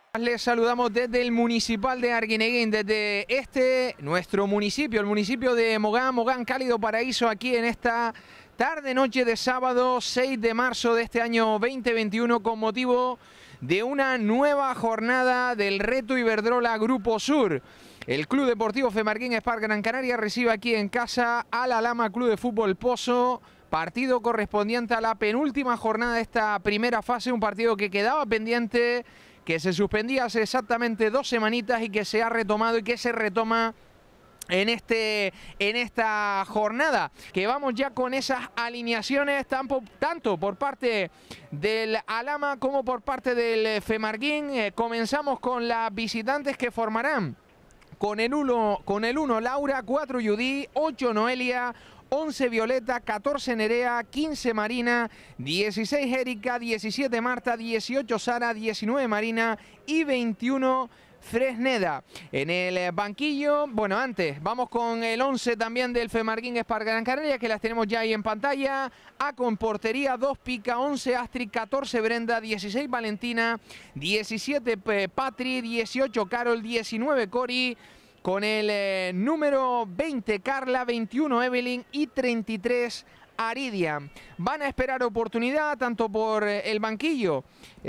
Les saludamos desde el municipal de Arguineguín, desde nuestro municipio, el municipio de Mogán, Mogán Cálido Paraíso, aquí en esta tarde-noche de sábado 6 de marzo de este año 2021, con motivo de una nueva jornada del Reto Iberdrola Grupo Sur. El Club Deportivo Femarguín Spark Gran Canaria recibe aquí en casa al Alhama Club de Fútbol Pozo, partido correspondiente a la penúltima jornada de esta primera fase, un partido que quedaba pendiente, que se suspendía hace exactamente 2 semanitas y que se ha retomado y que se retoma en esta jornada, que vamos ya con esas alineaciones tanto por parte del Alhama como por parte del Femarguín. Comenzamos con las visitantes, que formarán con el 1 Laura, 4 Judy, 8 Noelia, 11 Violeta, 14 Nerea, 15 Marina, 16 Erika, 17 Marta, 18 Sara, 19 Marina y 21 Fresneda. En el banquillo, bueno, antes vamos con el 11 también del Femarguín Spark Gran Canaria, que las tenemos ya ahí en pantalla. A con portería 2 Pica, 11 Astrid, 14 Brenda, 16 Valentina, 17 Patri, 18 Carol, 19 Cori, con el número 20 Carla, 21 Evelyn y 33 Aridia. Van a esperar oportunidad tanto por el banquillo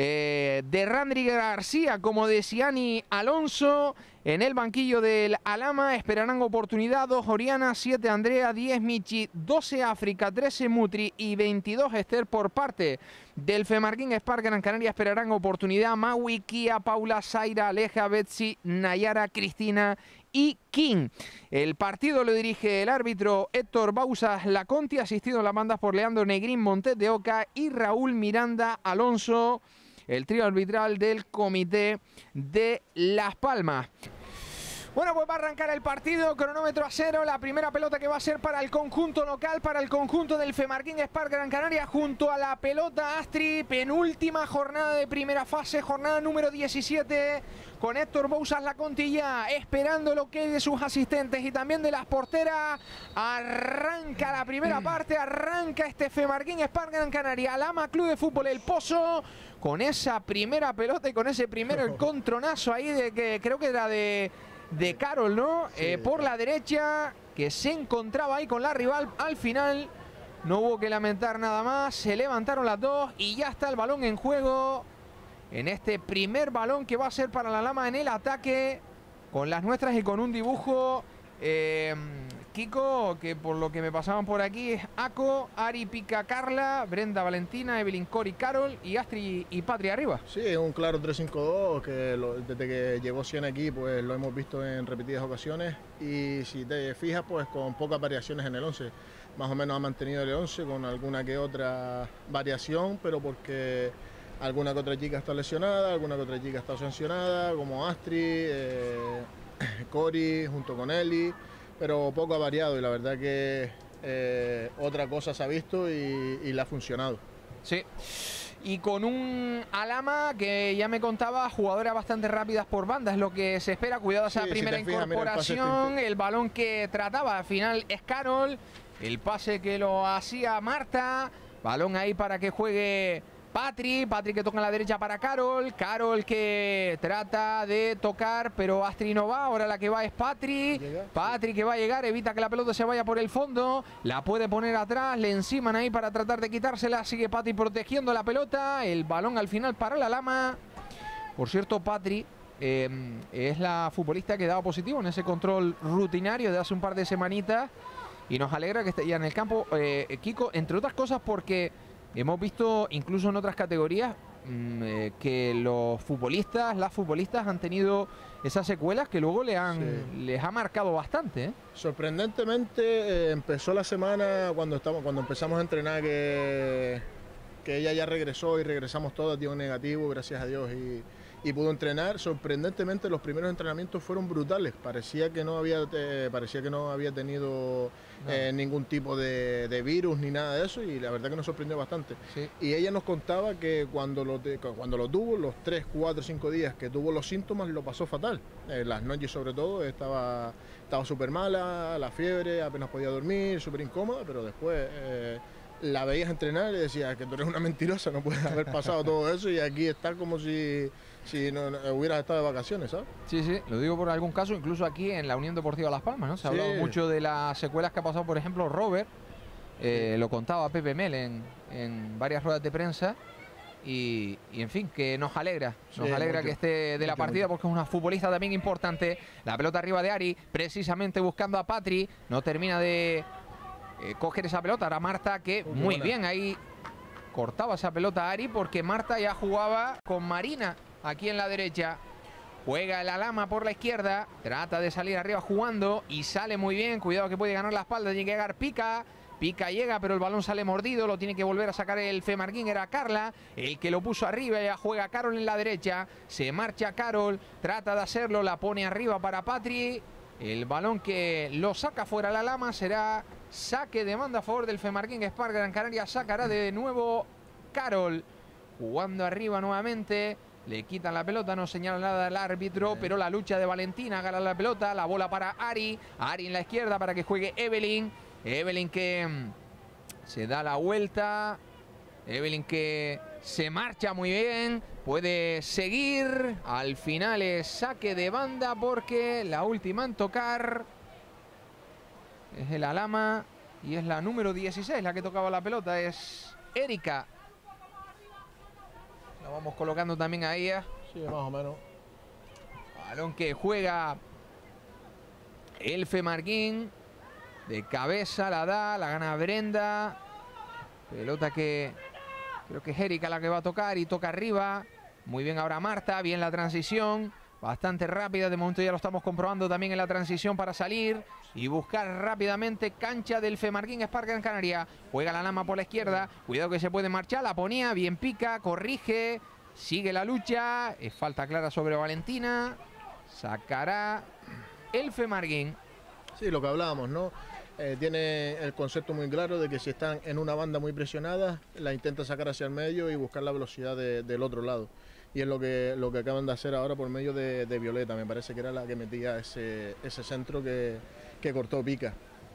de Randri García como de Ciani Alonso. En el banquillo del Alhama esperarán oportunidad 2 Oriana, 7 Andrea, 10 Michi, 12 África, 13 Mutri y 22 Esther. Por parte del Femarguín Spark Gran Canaria esperarán oportunidad Maui, Kia, Paula, Zaira, Aleja, Betsy, Nayara, Cristina y King. El partido lo dirige el árbitro Héctor Bausas Laconti, asistido en las bandas por Leandro Negrín Montes de Oca y Raúl Miranda Alonso, el trío arbitral del Comité de Las Palmas. Bueno, pues va a arrancar el partido, cronómetro a 0, la primera pelota que va a ser para el conjunto local, para el conjunto del Femarguín Spark Gran Canaria, junto a la pelota Astrid, penúltima jornada de primera fase, jornada número 17, con Héctor Bouzas Laconti ya esperando lo que hay de sus asistentes y también de las porteras. Arranca la primera parte, arranca este Femarguín Spark Gran Canaria, Alhama Club de Fútbol El Pozo, con esa primera pelota y con ese primero encontronazo ahí de que creo que era de Carol, ¿no? Sí, por la derecha, que se encontraba ahí con la rival. Al final no hubo que lamentar nada más, se levantaron las dos y ya está el balón en juego en este primer balón que va a ser para la Alhama en el ataque, con las nuestras y con un dibujo Kiko, que por lo que me pasaban por aquí es Ako, Ari, Pica, Carla, Brenda, Valentina, Evelyn, Cori, Carol y Astrid y Patri arriba. Sí, es un claro 3-5-2 que desde que llegó Cian aquí pues lo hemos visto en repetidas ocasiones, y si te fijas pues con pocas variaciones en el 11. Más o menos ha mantenido el 11 con alguna que otra variación, pero porque alguna que otra chica está lesionada, alguna que otra chica está sancionada, como Astrid, Cori junto con Eli, pero poco ha variado y la verdad que otra cosa se ha visto y le ha funcionado. Sí, y con un Alhama que ya me contaba, jugadoras bastante rápidas por banda, es lo que se espera. Cuidado esa primera incorporación, el balón que trataba al final es Carol, el pase que lo hacía Marta, balón ahí para que juegue Patri que toca en la derecha para Carol, Carol que trata de tocar, pero Astrid no va, ahora la que va es Patri que va a llegar, evita que la pelota se vaya por el fondo, la puede poner atrás, le enciman ahí para tratar de quitársela, sigue Patri protegiendo la pelota, el balón al final para el Alhama. Por cierto, Patri es la futbolista que daba positivo en ese control rutinario de hace un par de semanitas y nos alegra que esté ya en el campo, Kiko, entre otras cosas porque hemos visto incluso en otras categorías que los futbolistas, las futbolistas han tenido esas secuelas que luego les ha marcado bastante, ¿eh? Sorprendentemente empezó la semana cuando empezamos a entrenar que ella ya regresó y regresamos todas, dio negativo, gracias a Dios, y pudo entrenar. Sorprendentemente los primeros entrenamientos fueron brutales, parecía que no había tenido ningún tipo de virus ni nada de eso, y la verdad que nos sorprendió bastante. Sí. Y ella nos contaba que cuando lo tuvo, los 3, 4, 5 días que tuvo los síntomas, lo pasó fatal. Las noches sobre todo estaba súper mala, la fiebre, apenas podía dormir, súper incómoda, pero después la veías entrenar y decías que tú eres una mentirosa, no puedes haber pasado todo eso, y aquí estás como si no hubieras estado de vacaciones, ¿sabes? Sí, sí, lo digo por algún caso, incluso aquí en la Unión Deportiva Las Palmas, ¿no? Se ha hablado mucho de las secuelas que ha pasado, por ejemplo, Robert, lo contaba Pepe Mel en varias ruedas de prensa, y en fin, que nos alegra mucho, que esté de la partida, porque es una futbolista también importante. La pelota arriba de Ari, precisamente buscando a Patri, no termina de coger esa pelota. Ahora Marta, que muy bien ahí cortaba esa pelota a Ari, porque Marta ya jugaba con Marina aquí en la derecha. Juega el Alhama por la izquierda, trata de salir arriba jugando y sale muy bien. Cuidado que puede ganar la espalda, tiene que llegar Pica. Pica llega, pero el balón sale mordido, lo tiene que volver a sacar el Femarguín. Era Carla el que lo puso arriba, ya juega Carol en la derecha. Se marcha Carol, trata de hacerlo, la pone arriba para Patri. El balón que lo saca fuera la Lama será saque de banda a favor del Femarguín Spar Gran Canaria. Sacará de nuevo Carol, jugando arriba nuevamente. Le quitan la pelota, no señala nada el árbitro, pero la lucha de Valentina, gana la pelota, la bola para Ari. Ari en la izquierda para que juegue Evelyn. Evelyn que se da la vuelta. Evelyn que se marcha muy bien. Puede seguir. Al final es saque de banda, porque la última en tocar es el Alhama y es la número 16 la que tocaba la pelota. Es Erika. La vamos colocando también a ella. Sí, más o menos. Balón que juega el Femarguín. De cabeza la da, la gana Brenda. Pelota que creo que es Erika la que va a tocar, y toca arriba. Muy bien ahora Marta, bien la transición. Bastante rápida, de momento ya lo estamos comprobando también en la transición para salir y buscar rápidamente cancha del Femarguín Spar Gran Canaria. Juega la Lama por la izquierda, cuidado que se puede marchar, la ponía, bien Pica, corrige, sigue la lucha. Es falta clara sobre Valentina. Sacará el Femarguín. Sí, lo que hablábamos, ¿no? Tiene el concepto muy claro de que si están en una banda muy presionada, la intenta sacar hacia el medio y buscar la velocidad del otro lado. Y es lo que acaban de hacer ahora por medio de Violeta. Me parece que era la que metía ese centro que cortó Pica.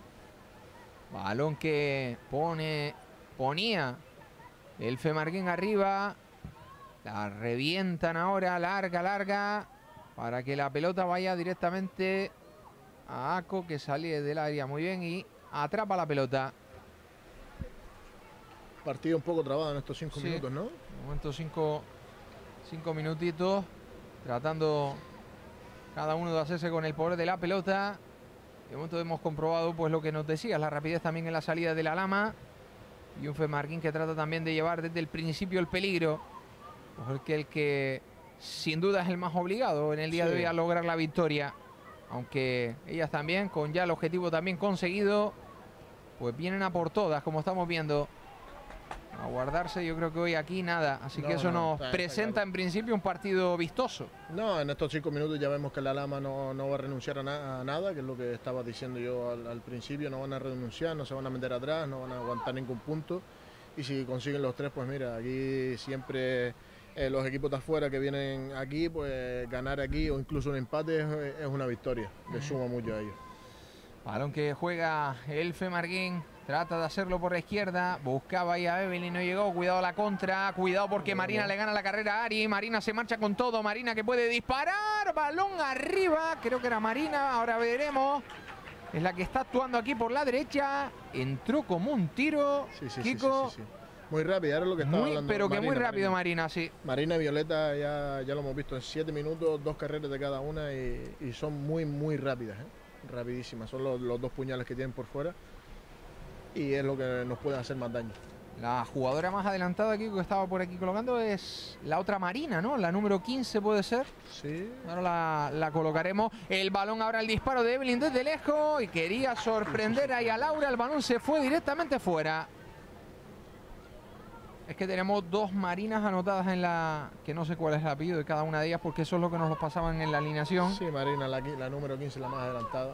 Balón que ponía el Femarguín arriba. La revientan ahora, larga, para que la pelota vaya directamente a Ako, que sale del área muy bien y atrapa la pelota. Partido un poco trabado en estos 5 minutos, ¿no? De momento 5 minutitos, tratando cada uno de hacerse con el poder de la pelota. De momento hemos comprobado pues lo que nos decías, la rapidez también en la salida de la Lama, y un Femarguín que trata también de llevar desde el principio el peligro, porque el que sin duda es el más obligado en el día de hoy a lograr la victoria. Aunque ellas también, con ya el objetivo también conseguido, pues vienen a por todas, como estamos viendo. A guardarse, yo creo que hoy aquí nada. Así que eso nos presenta en principio un partido vistoso. No, en estos 5 minutos ya vemos que la Lama no va a renunciar a nada, que es lo que estaba diciendo yo al principio. No van a renunciar, no se van a meter atrás, no van a aguantar ningún punto. Y si consiguen los 3, pues mira, aquí siempre los equipos de afuera que vienen aquí, pues ganar aquí o incluso un empate es una victoria. Le suma mucho a ellos. Balón que juega el Femarguín. Trata de hacerlo por la izquierda. Buscaba ahí a Evelyn, no llegó. Cuidado la contra. Cuidado porque Marina le gana la carrera a Ari. Marina se marcha con todo. Marina que puede disparar. Balón arriba. Creo que era Marina. Ahora veremos. Es la que está actuando aquí por la derecha. Entró como un tiro. Kiko. Sí. Muy rápida, era lo que estaba hablando. Pero que muy rápido Marina, sí. Marina y Violeta ya lo hemos visto en 7 minutos, 2 carreras de cada una y son muy rápidas, rapidísimas. Son los 2 puñales que tienen por fuera y es lo que nos puede hacer más daño. La jugadora más adelantada aquí que estaba por aquí colocando es la otra Marina, ¿no? La número 15 puede ser. Sí. Ahora la colocaremos. El balón ahora, el disparo de Evelyn desde lejos y quería sorprender ahí a Laura. El balón se fue directamente fuera. Es que tenemos 2 Marinas anotadas en la... que no sé cuál es el apellido de cada una de ellas, porque eso es lo que nos lo pasaban en la alineación. Sí, Marina, la número 15, la más adelantada.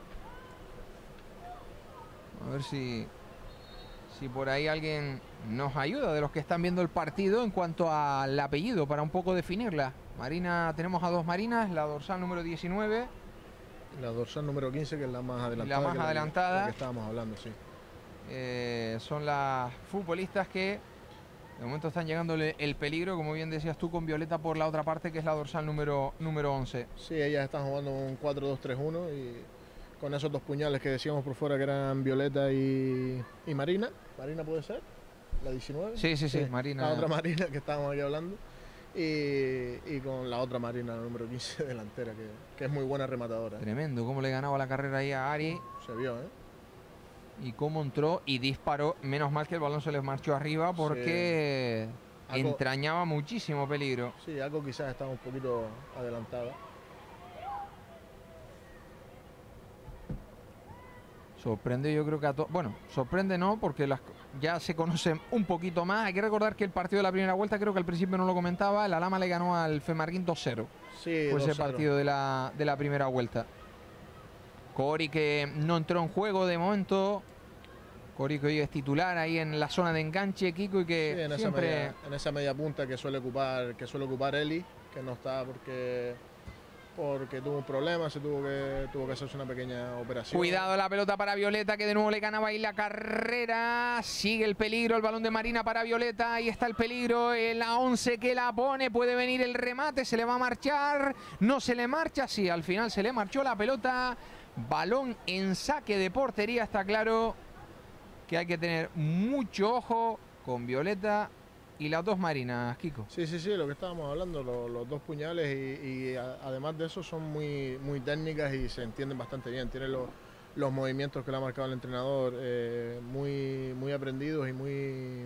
A ver si por ahí alguien nos ayuda de los que están viendo el partido en cuanto al apellido, para un poco definirla. Marina, tenemos a 2 Marinas, la dorsal número 19. La dorsal número 15, que es la más adelantada. La más adelantada. La que estábamos hablando, sí. son las futbolistas que de momento están llegando el peligro, como bien decías tú, con Violeta por la otra parte, que es la dorsal número 11. Sí, ellas están jugando un 4-2-3-1 y con esos dos puñales que decíamos por fuera que eran Violeta y Marina. Marina puede ser, la 19. Sí, Marina. La otra Marina que estábamos aquí hablando. Y con la otra Marina, la número 15 delantera, que es muy buena rematadora. Tremendo, cómo le ganaba la carrera ahí a Ari. Se vio, ¿eh? Y cómo entró y disparó. Menos mal que el balón se les marchó arriba porque sí, entrañaba muchísimo peligro. Sí, algo quizás estaba un poquito adelantada. Sorprende, yo creo que a todos. Bueno, sorprende no, porque ya se conocen un poquito más. Hay que recordar que el partido de la primera vuelta, creo que al principio no lo comentaba, el Alhama le ganó al Femarguín 2-0. Sí, fue ese partido de la primera vuelta. Cori, que no entró en juego de momento. Cori, que hoy es titular ahí en la zona de enganche, Kiko, y que sí, en esa media punta que suele ocupar Eli, que no está porque tuvo un problema, tuvo que hacerse una pequeña operación. Cuidado la pelota para Violeta, que de nuevo le ganaba ahí la carrera. Sigue el peligro, el balón de Marina para Violeta. Ahí está el peligro, la 11 que la pone. Puede venir el remate, se le va a marchar. No se le marcha, sí, al final se le marchó la pelota. Balón en saque de portería, está claro que hay que tener mucho ojo con Violeta y las dos Marinas, Kiko. Sí, lo que estábamos hablando, los dos puñales y además de eso son muy técnicas y se entienden bastante bien. Tienen los movimientos que le ha marcado el entrenador muy aprendidos y muy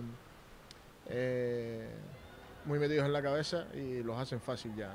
metidos en la cabeza y los hacen fácil ya.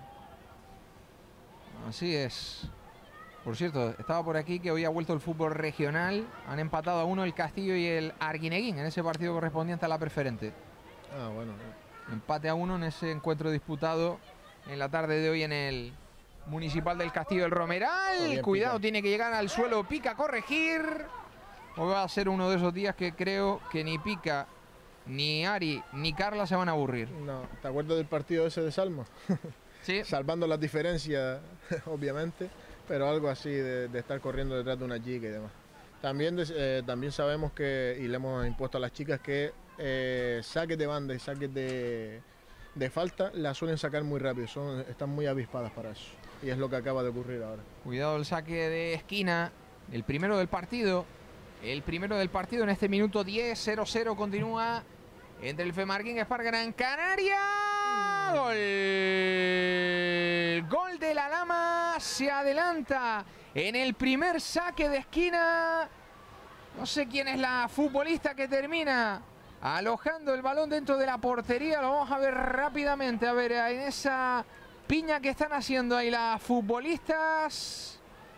Así es. Por cierto, estaba por aquí que hoy ha vuelto el fútbol regional. Han empatado a 1 el Castillo y el Arguineguín en ese partido correspondiente a la preferente. Ah, bueno. Empate a 1 en ese encuentro disputado en la tarde de hoy en el Municipal del Castillo del Romeral. Bien, cuidado, Pica. tiene que llegar al suelo Pica a corregir. Hoy va a ser uno de esos días que creo que ni Pica, ni Ari, ni Carla se van a aburrir. No, ¿te acuerdas del partido ese de Salma? Sí. Salvando las diferencias, obviamente, pero algo así de estar corriendo detrás de una chica y demás. También sabemos que, y le hemos impuesto a las chicas, que saques de banda y saques de falta las suelen sacar muy rápido, están muy avispadas para eso. Y es lo que acaba de ocurrir ahora. Cuidado el saque de esquina, el primero del partido. El primero del partido en este minuto 10, 0-0 continúa entre el Femarguín y Spar Gran Canaria. Gol. Gol de la Lama, se adelanta en el primer saque de esquina. No sé quién es la futbolista que termina alojando el balón dentro de la portería. Lo vamos a ver rápidamente. A ver, en esa piña que están haciendo ahí las futbolistas.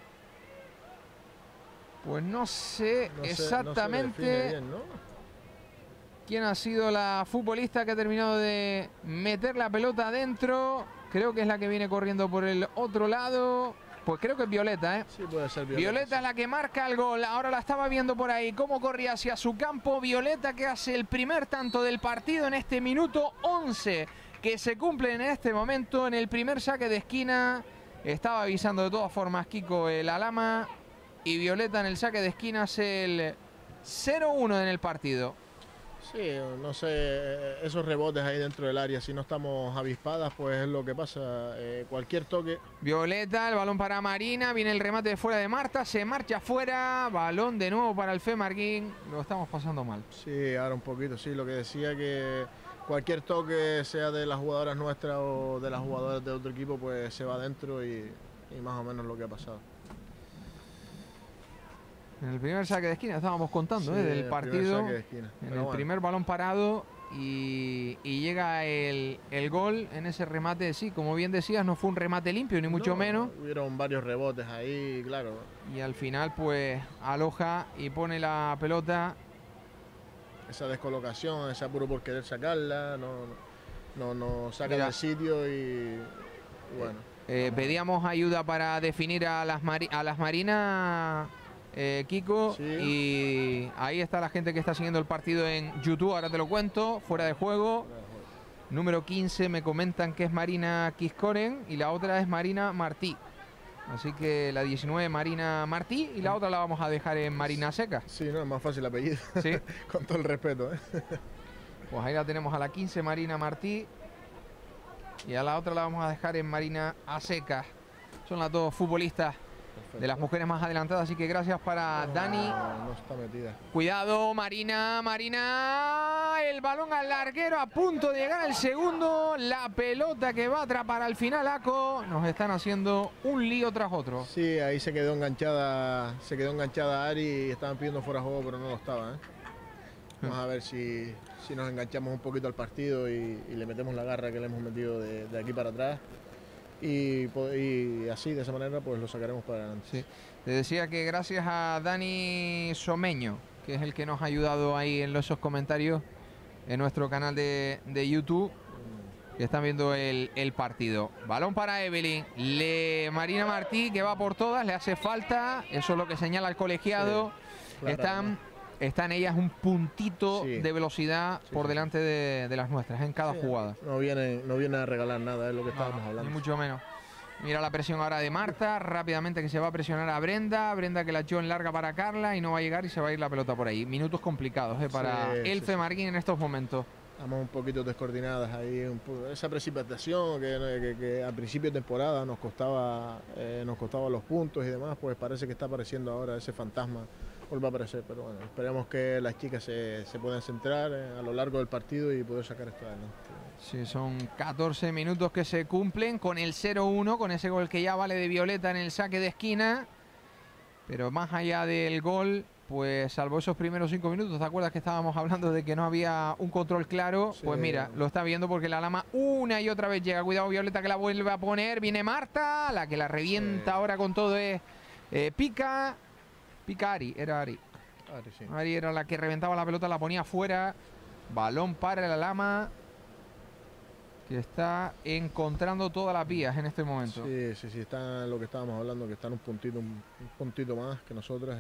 Pues no sé exactamente bien, ¿no? quién ha sido la futbolista que ha terminado de meter la pelota adentro. Creo que es la que viene corriendo por el otro lado. Pues creo que es Violeta, ¿eh? Sí, puede ser Violeta. Violeta es la que marca el gol. Ahora la estaba viendo por ahí cómo corría hacia su campo. Violeta, que hace el primer tanto del partido en este minuto 11 que se cumple en este momento en el primer saque de esquina. Estaba avisando de todas formas Kiko el Alhama. Y Violeta en el saque de esquina hace el 0-1 en el partido. Sí, no sé, esos rebotes ahí dentro del área, si no estamos avispadas, pues es lo que pasa. Cualquier toque. Violeta, el balón para Marina, viene el remate de fuera de Marta, se marcha fuera, balón de nuevo para el Femarguín. Lo estamos pasando mal. Sí, ahora un poquito, sí, lo que decía que cualquier toque, sea de las jugadoras nuestras o de las jugadoras de otro equipo, pues se va adentro y más o menos lo que ha pasado. En el primer saque de esquina estábamos contando, Sí, del partido, en el primer balón parado y llega el gol en ese remate. Sí, como bien decías, no fue un remate limpio ni mucho menos. Hubieron varios rebotes ahí, claro. Y al final pues aloja y pone la pelota. Esa descolocación, ese apuro por querer sacarla, no saca Mira, del sitio y bueno. Pedíamos ayuda para definir a las Marinas, Kiko, Sí. y ahí está la gente que está siguiendo el partido en YouTube. Ahora te lo cuento, fuera de juego. Número 15 me comentan que es Marina Kiskoren y la otra es Marina Martí. Así que la 19 Marina Martí y la otra la vamos a dejar en Marina Seca. Sí, no, es más fácil el apellido. Sí. Con todo el respeto, ¿eh? Pues ahí la tenemos a la 15 Marina Martí y a la otra la vamos a dejar en Marina Seca. Son las dos futbolistas de las mujeres más adelantadas, así que gracias para Dani. No está metida. Cuidado, Marina, Marina, el balón al larguero a punto de llegar el segundo, la pelota que va a atrapar al final Aco, nos están haciendo un lío tras otro. Sí, ahí se quedó enganchada Ari y estaban pidiendo fuera de juego, pero no lo estaba, ¿eh? Vamos a ver si nos enganchamos un poquito al partido y le metemos la garra que le hemos metido de aquí para atrás. Y así, de esa manera, pues lo sacaremos para adelante. Sí. Te decía que gracias a Dani Someño, que es el que nos ha ayudado ahí en esos comentarios en nuestro canal de YouTube, que están viendo el partido. Balón para Evelyn, Marina Martí, que va por todas, le hace falta, eso es lo que señala el colegiado. Sí, claro, están ellas un puntito de velocidad por delante de las nuestras en cada jugada. No viene a regalar nada, es lo que estábamos hablando. Ni mucho menos. Mira la presión ahora de Marta, rápidamente que se va a presionar a Brenda. Brenda que la echó en larga para Carla y no va a llegar y se va a ir la pelota por ahí. Minutos complicados para el FEMARGUÍN en estos momentos. Estamos un poquito descoordinadas ahí. Esa precipitación que a principio de temporada nos costaba los puntos y demás, pues parece que está apareciendo ahora ese fantasma. Vuelve a aparecer, pero bueno, esperemos que las chicas se puedan centrar a lo largo del partido y poder sacar esto adelante. Sí, son 14 minutos que se cumplen con el 0-1, con ese gol que ya vale de Violeta en el saque de esquina. Pero más allá del gol, pues salvo esos primeros 5 minutos, ¿te acuerdas que estábamos hablando de que no había un control claro? Sí. Pues mira, lo está viendo porque la Lama una y otra vez llega. Cuidado Violeta que la vuelve a poner, viene Marta, la que la revienta ahora con todo es Pica Ari, era Ari. Sí. Ari era la que reventaba la pelota, la ponía fuera. Balón para la Lama, que está encontrando todas las vías en este momento. Sí, está lo que estábamos hablando, que están un puntito más que nosotras.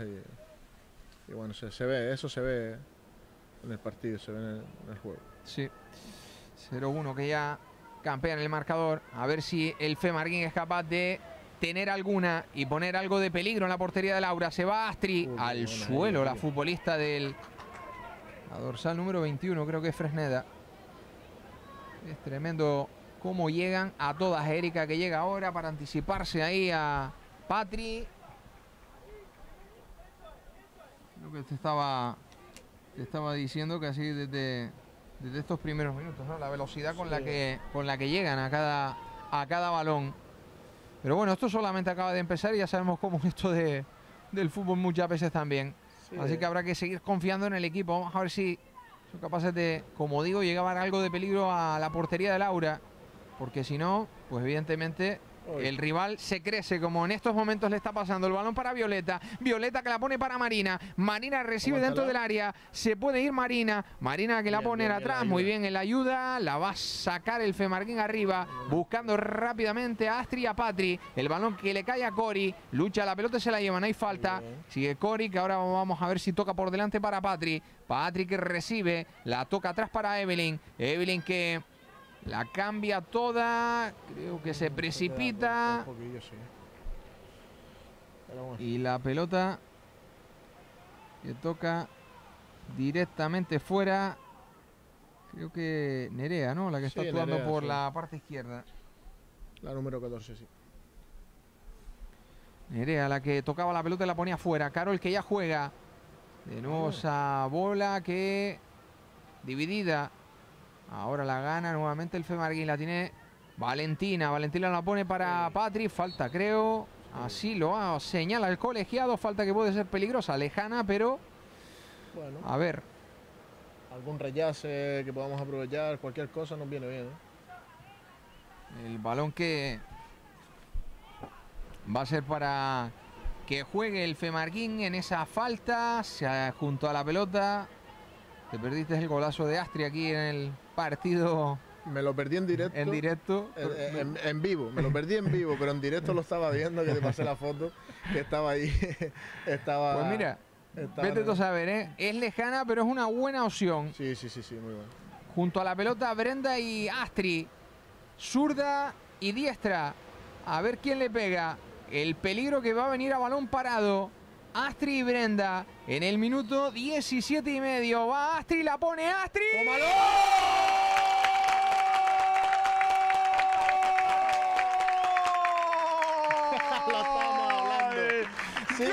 Y bueno, se ve, eso se ve en el partido, se ve en el juego. Sí, 0-1 que ya campea en el marcador. A ver si el FEMARGUÍN es capaz de tener alguna y poner algo de peligro en la portería de Laura. Se va Astrid al suelo, la futbolista la dorsal número 21, creo que es Fresneda. Es tremendo cómo llegan a todas. Erika que llega ahora para anticiparse ahí a Patri. Creo que te estaba diciendo que así desde estos primeros minutos, ¿no? La velocidad con la que llegan a cada balón. Pero bueno, esto solamente acaba de empezar y ya sabemos cómo es esto del fútbol muchas veces también. Sí. Así que habrá que seguir confiando en el equipo. Vamos a ver si son capaces de, como digo, llegar algo de peligro a la portería de Laura. Porque si no, pues evidentemente el rival se crece, como en estos momentos le está pasando. El balón para Violeta. Violeta que la pone para Marina. Marina recibe dentro del área. Se puede ir Marina. Marina que la pone atrás. Muy bien en la ayuda. La va a sacar el FEMARGUÍN arriba. Buscando rápidamente a Astrid y a Patri. El balón que le cae a Cori. Lucha la pelota, se la llevan. Hay falta. Sigue Cori, que ahora vamos a ver si toca por delante para Patri. Patri que recibe. La toca atrás para Evelyn. Evelyn que la cambia toda, creo que se precipita. Y la pelota que toca directamente fuera. Creo que Nerea, ¿no? La que está actuando Nerea, por la parte izquierda. La número 14, sí. Nerea, la que tocaba la pelota y la ponía fuera. Carol que ya juega. De nuevo esa bola que dividida. Ahora la gana nuevamente el FEMARGUÍN, la tiene Valentina. Valentina la pone para Patri, falta creo. Así lo señala el colegiado, falta que puede ser peligrosa, lejana, pero bueno, a ver. Algún reyace que podamos aprovechar, cualquier cosa nos viene bien, ¿eh? El balón que va a ser para que juegue el FEMARGUÍN en esa falta, junto a la pelota. Te perdiste el golazo de Astrid aquí en el partido. Me lo perdí en directo. En directo. En vivo. Me lo perdí en vivo, pero en directo lo estaba viendo, que te pasé la foto, que estaba ahí. Pues mira, vete tú a saber, ¿eh? Es lejana, pero es una buena opción. Sí, muy bueno. Junto a la pelota, Brenda y Astrid. Zurda y diestra. A ver quién le pega. el peligro que va a venir a balón parado. Astrid y Brenda en el minuto 17,5. Va Astrid, la pone Astrid. ¡Tómalo! Lo estamos hablando. Sí.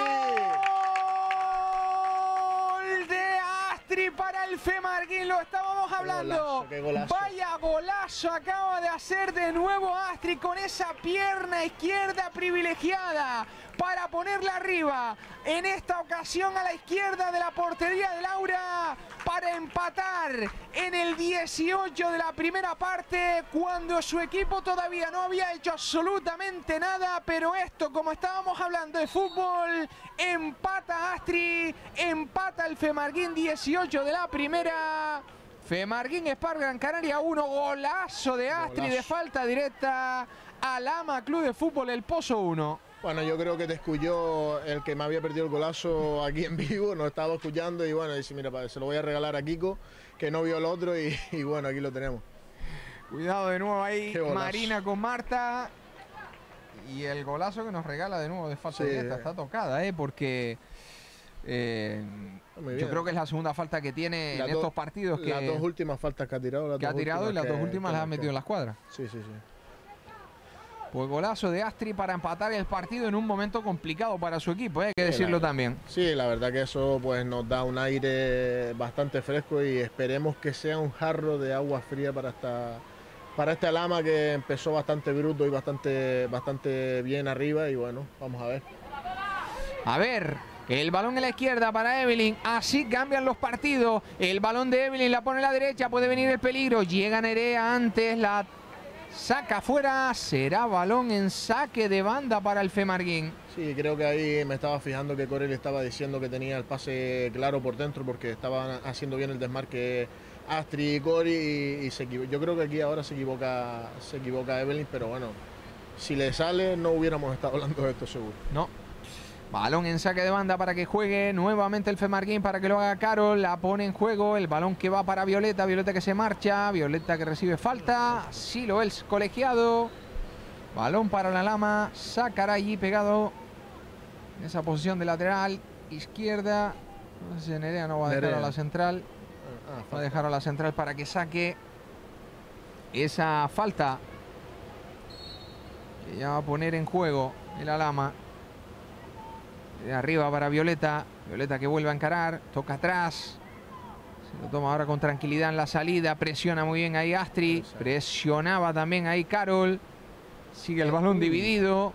¡Gol de Astrid para el Femarguín! Lo estábamos hablando. Qué golazo. Vaya golazo acaba de hacer de nuevo Astrid con esa pierna izquierda privilegiada para ponerla arriba. En esta ocasión a la izquierda de la portería de Laura para empatar en el 18 de la primera parte, cuando su equipo todavía no había hecho absolutamente nada. Pero esto, como estábamos hablando de fútbol, empata Astrid, empata el Femarguín, 18 de la primera. Femarguín Spar Gran Canaria 1, golazo de Astrid, Golazo. de falta directa al Ama Club de Fútbol El Pozo 1. Bueno, yo creo que te escuchó el que me había perdido el golazo aquí en vivo, nos estaba escuchando y bueno, dice, mira, se lo voy a regalar a Kiko, que no vio el otro y bueno, aquí lo tenemos. Cuidado de nuevo ahí, Qué golazo. Marina con Marta. Y el golazo que nos regala de nuevo de falta Sí. directa. Está tocada, porque Muy yo bien. creo que es la segunda falta que tiene en estos partidos. Las dos últimas faltas que ha tirado. Que ha tirado y las dos últimas las ha metido en la escuadra. Sí, sí, sí. Pues golazo de Astrid para empatar el partido en un momento complicado para su equipo, hay que decirlo también. Sí, la verdad que eso pues nos da un aire bastante fresco y esperemos que sea un jarro de agua fría para esta Alhama, que empezó bastante bruto y bastante bien arriba y bueno, vamos a ver. A ver, el balón en la izquierda para Evelyn, así cambian los partidos. El balón de Evelyn la pone a la derecha, puede venir el peligro, llega Nerea antes, la saca afuera, será balón en saque de banda para el Femarguín. Sí, creo que ahí me estaba fijando que Corey le estaba diciendo que tenía el pase claro por dentro porque estaban haciendo bien el desmarque Astrid y Corey y se equivocó. Yo creo que aquí ahora se equivoca Evelyn, pero bueno, si le sale no hubiéramos estado hablando de esto seguro. No. Balón en saque de banda para que juegue nuevamente el Femarguín, para que lo haga Carol, la pone en juego, el balón que va para Violeta, Violeta que se marcha, Violeta que recibe falta, Silo el colegiado, balón para la Alhama, sacará allí pegado en esa posición de lateral izquierda, no sé si Nerea no va a dejar a la central, va a dejar a la central para que saque esa falta que ya va a poner en juego el Alhama. De arriba para Violeta, Violeta que vuelve a encarar, toca atrás, se lo toma ahora con tranquilidad en la salida, presiona muy bien ahí Astrid, presionaba también ahí Carol, sigue el balón dividido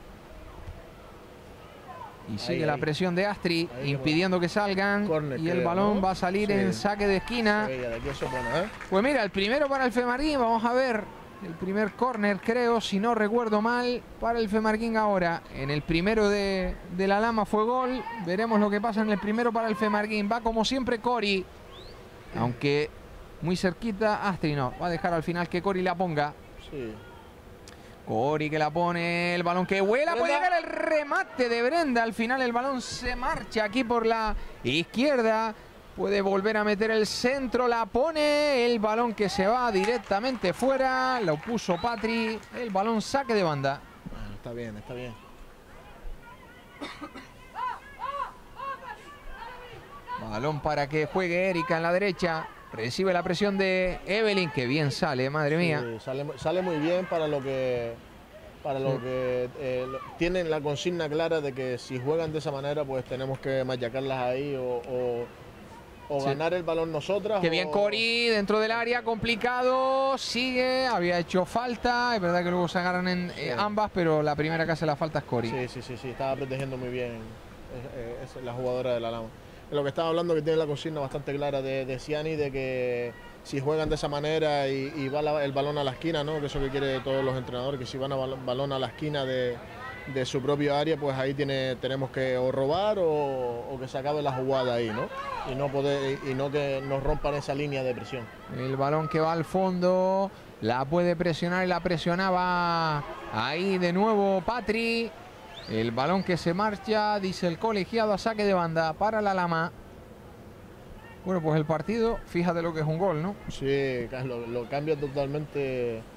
y sigue la presión de Astrid, impidiendo que salgan, y el balón va a salir en saque de esquina. Pues mira, el primero para el Femarguín, vamos a ver. El primer córner, creo, si no recuerdo mal, para el Femarguín ahora. En el primero de la Alhama fue gol. Veremos lo que pasa en el primero para el Femarguín. Va como siempre Cori. Aunque muy cerquita. Astrid no. Va a dejar al final que Cori la ponga. Sí. Cori que la pone. El balón que vuela. Puede llegar el remate de Brenda. Al final el balón se marcha aquí por la izquierda. Puede volver a meter el centro, la pone, el balón que se va directamente fuera, lo puso Patri, el balón saque de banda. Bueno, está bien, está bien. Balón para que juegue Erika en la derecha, recibe la presión de Evelyn, que bien sale, madre mía. Sí, sale muy bien para lo que tienen la consigna clara de que si juegan de esa manera pues tenemos que machacarlas ahí o ganar el balón nosotras. Qué bien Cori dentro del área, complicado, sigue, había hecho falta, es verdad que luego se agarran en ambas, pero la primera que hace la falta es Cori. Sí, estaba protegiendo muy bien, es la jugadora de la Alhama. De lo que estaba hablando, que tiene la consigna bastante clara de Ciani, de que si juegan de esa manera y va el balón a la esquina, ¿no? Que eso que quiere todos los entrenadores, que si van a balón a la esquina de su propio área, pues ahí tenemos que o robar o que se acabe la jugada ahí, ¿no? Y no que nos rompan esa línea de presión. El balón que va al fondo, la puede presionar y la presionaba ahí de nuevo Patri. El balón que se marcha, dice el colegiado, a saque de banda para la Alhama. Bueno, pues el partido, fíjate lo que es un gol, ¿no? Sí, lo cambia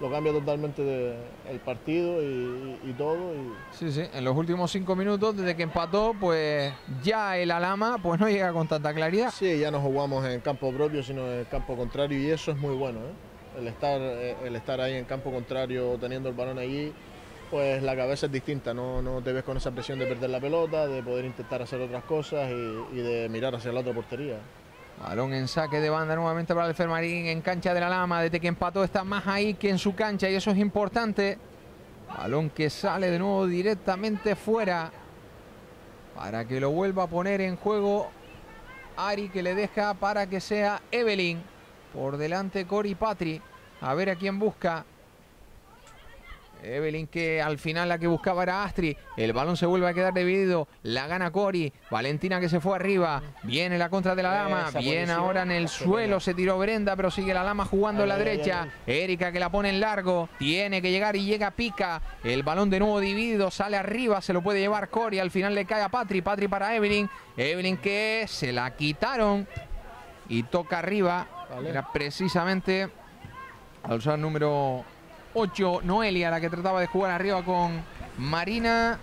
lo cambia totalmente el partido y todo. Sí, sí, en los últimos 5 minutos, desde que empató, pues ya el Alhama pues no llega con tanta claridad. Sí, ya no jugamos en campo propio, sino en campo contrario, y eso es muy bueno, ¿eh? El estar ahí en campo contrario, teniendo el balón allí, pues la cabeza es distinta, no te ves con esa presión de perder la pelota, de poder intentar hacer otras cosas y de mirar hacia la otra portería. Balón en saque de banda nuevamente para el Fermarín en cancha del Alhama. Desde que empató está más ahí que en su cancha y eso es importante. Balón que sale de nuevo directamente fuera para que lo vuelva a poner en juego Ari, que le deja para que sea Evelyn. Por delante Cori Patri. A ver a quién busca. Evelyn, que al final la que buscaba era Astrid. El balón se vuelve a quedar dividido. La gana Cori. Valentina, que se fue arriba. Viene la contra de la Lama. Bien ahora en el suelo. Se tiró Brenda, pero sigue la Lama jugando en la derecha. Erika, que la pone en largo. Tiene que llegar y llega Pica. El balón de nuevo dividido. Sale arriba. Se lo puede llevar Cori. Al final le cae a Patri. Patri para Evelyn. Evelyn, que se la quitaron. Y toca arriba. Era precisamente al usar número 8, Noelia, la que trataba de jugar arriba con Marina.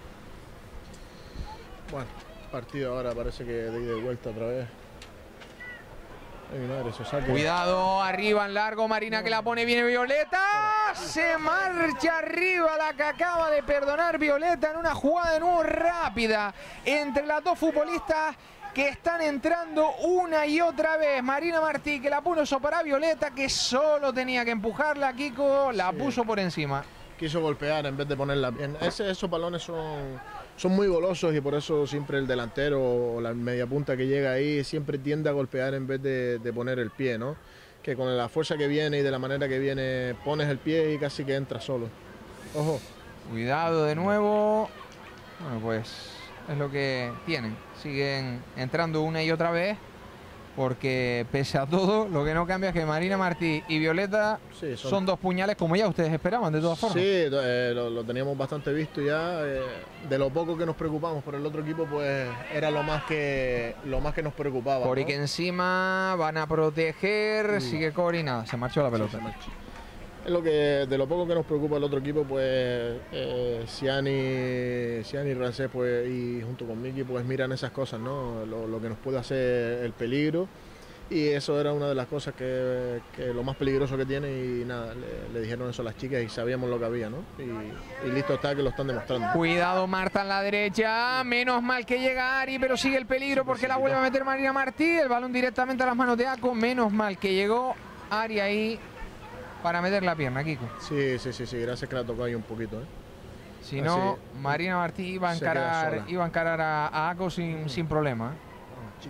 Bueno, partido ahora parece que de ida y vuelta otra vez. Ay, mi madre, eso saque. Cuidado, arriba en largo, Marina, que la pone, viene Violeta. Se marcha arriba la que acaba de perdonar Violeta en una jugada de nuevo rápida entre las dos futbolistas que están entrando una y otra vez. Marina Martí, que la puso para Violeta, que solo tenía que empujarla. Kiko la puso por encima. Quiso golpear en vez de ponerla bien. Esos balones son muy golosos y por eso siempre el delantero o la media punta que llega ahí siempre tiende a golpear en vez de poner el pie, ¿no? Que con la fuerza que viene y de la manera que viene pones el pie y casi que entra solo. Ojo. Cuidado de nuevo. Bueno, pues es lo que tienen. Siguen entrando una y otra vez, porque pese a todo, lo que no cambia es que Marina Martí y Violeta son dos puñales, como ya ustedes esperaban, de todas formas. Sí, lo teníamos bastante visto ya. De lo poco que nos preocupamos por el otro equipo, pues era lo más que nos preocupaba. Cori, ¿no? que encima van a proteger, sigue Cori, nada, se marchó la pelota. Sí, es lo que, de lo poco que nos preocupa el otro equipo, pues Ciani y Rancés, pues, y junto con Miki, pues miran esas cosas, ¿no? Lo que nos puede hacer el peligro, y eso era una de las cosas que lo más peligroso que tiene, y nada, le dijeron eso a las chicas y sabíamos lo que había, ¿no? Y listo está, que lo están demostrando. Cuidado Marta en la derecha, menos mal que llega Ari, pero sigue el peligro porque la vuelve a meter Marina Martí, el balón directamente a las manos de Aco, menos mal que llegó Ari ahí para meter la pierna, Kiko. Sí, gracias que la tocó ahí un poquito, ¿eh? Si no, Marina Martí iba a encarar a Aco sin problema. Chica.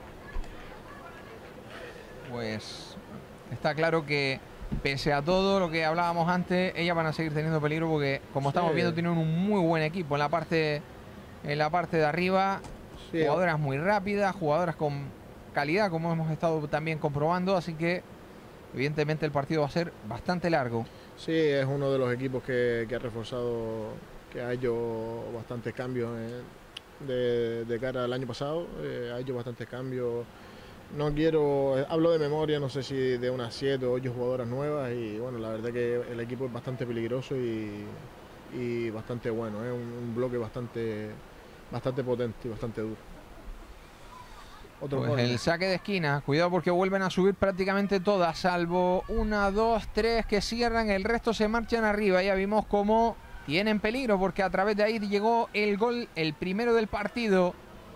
Pues está claro que pese a todo lo que hablábamos antes, ellas van a seguir teniendo peligro porque, como estamos viendo, tienen un muy buen equipo en la parte de arriba. Jugadoras muy rápidas, jugadoras con calidad, como hemos estado también comprobando, así que evidentemente el partido va a ser bastante largo. Sí, es uno de los equipos que ha reforzado, que ha hecho bastantes cambios de cara al año pasado. Ha hecho bastantes cambios. Hablo de memoria, no sé si de unas 7 o 8 jugadoras nuevas, y bueno, la verdad que el equipo es bastante peligroso y bastante bueno. Es un bloque bastante potente y bastante duro. Pues el saque de esquina, cuidado porque vuelven a subir prácticamente todas, salvo 1, 2, 3 que cierran, el resto se marchan arriba. Ya vimos cómo tienen peligro porque a través de ahí llegó el gol, el primero del partido.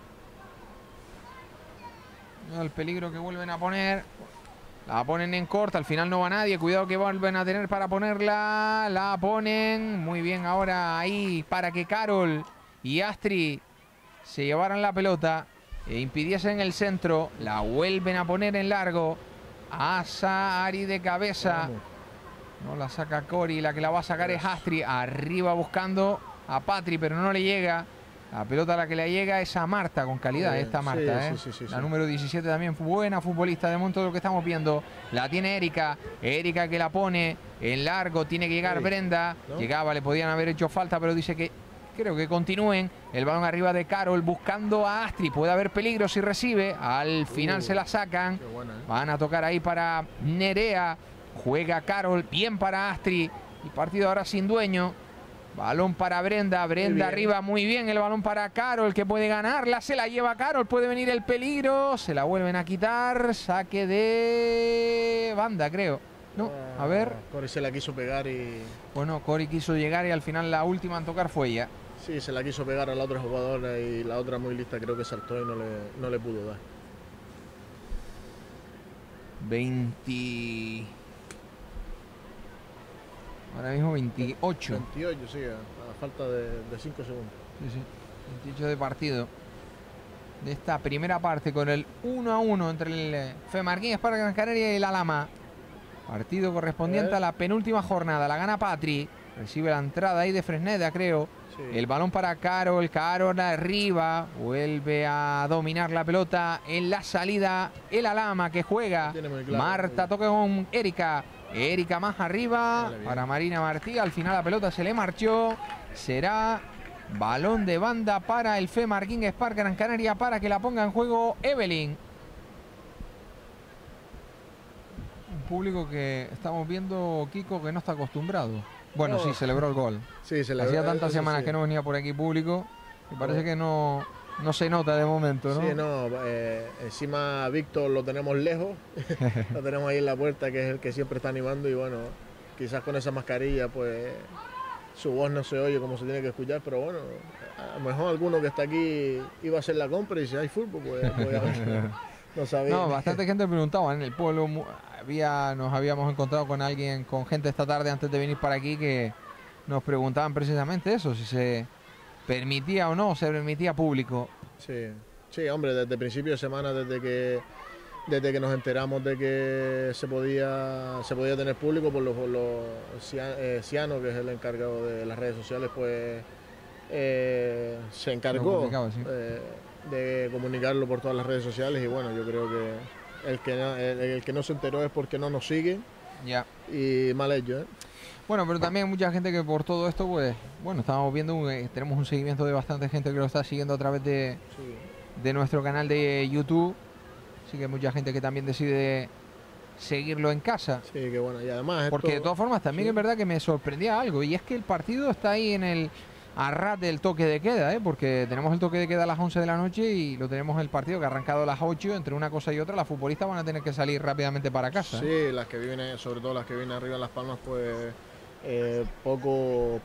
El peligro que vuelven a poner, la ponen en corta, al final no va nadie, cuidado que vuelven a tener para ponerla, la ponen muy bien ahora ahí para que Carol y Astrid se llevaran la pelota e impidiesen el centro. La vuelven a poner en largo. Asa, Ari de cabeza. No la saca Cori, la que la va a sacar es Astrid. Arriba buscando a Patri, pero no le llega. La pelota a la que le llega es a Marta, con calidad esta Marta. Sí, la número 17 también, buena futbolista de momento de lo que estamos viendo. La tiene Erika. Erika que la pone en largo, tiene que llegar Brenda. ¿No? Llegaba, le podían haber hecho falta, pero dice que creo que continúen. El balón arriba de Carol buscando a Astrid. Puede haber peligro si recibe. Al final se la sacan. Buena, Van a tocar ahí para Nerea. Juega Carol, bien para Astrid. El partido ahora sin dueño. Balón para Brenda, Brenda arriba, muy bien el balón para Carol, que puede ganarla, se la lleva Carol, puede venir el peligro, se la vuelven a quitar, saque de banda, creo. No, a ver. Cori se la quiso pegar y... Bueno, Cori quiso llegar y al final la última en tocar fue ella. Sí, se la quiso pegar a la otra jugadora y la otra muy lista creo que saltó y no le pudo dar. 20... Ahora mismo 28. 28, sí, a falta de 5 segundos. Sí, sí. 28 de partido. De esta primera parte con el 1-1 entre el Femarquín Esparca Gran Canaria y el Alhama. Partido correspondiente a la penúltima jornada. La gana Patri. Recibe la entrada ahí de Fresneda, creo. Sí. El balón para Carol. Carol arriba. Vuelve a dominar la pelota en la salida. El Alhama que juega. Claro, Marta toca con Erika. Erika más arriba para Marina Martí. Al final la pelota se le marchó. Será balón de banda para el Femarquín Esparca Gran Canaria para que la ponga en juego Evelyn. Un público que estamos viendo, Kiko, que no está acostumbrado. Bueno, sí, celebró el gol. Sí, celebró. Hacía tantas semanas que no venía por aquí público. Me parece que no se nota de momento, ¿no? Sí, no. Encima Víctor lo tenemos lejos. Lo tenemos ahí en la puerta, que es el que siempre está animando. Y bueno, quizás con esa mascarilla, pues su voz no se oye como se tiene que escuchar. Pero bueno, a lo mejor alguno que está aquí iba a hacer la compra y si hay fútbol, pues voy a ver. No sabía. No, bastante gente preguntaba en el pueblo. Nos habíamos encontrado con alguien, con gente esta tarde antes de venir para aquí, que nos preguntaban precisamente eso, si se permitía o no, se permitía público. Sí, sí, hombre, desde principio de semana, desde que nos enteramos de que se podía tener público, por Ciano, que es el encargado de las redes sociales, pues se encargó de comunicarlo por todas las redes sociales. Y bueno, yo creo que el que no se enteró es porque no nos sigue. Ya. Y mal hecho, ¿eh? Bueno, pero también hay mucha gente que por todo esto, pues, bueno, estamos viendo, tenemos un seguimiento de bastante gente que lo está siguiendo a través de nuestro canal de YouTube. Así que hay mucha gente que también decide seguirlo en casa. Sí, que bueno, y además porque de todas formas también es verdad que me sorprendía algo, y es que el partido está ahí en el arras del toque de queda, porque tenemos el toque de queda a las 11 de la noche y lo tenemos el partido que ha arrancado a las 8. Entre una cosa y otra, las futbolistas van a tener que salir rápidamente para casa. Sí, las que viven, sobre todo las que viven arriba en Las Palmas, pues poco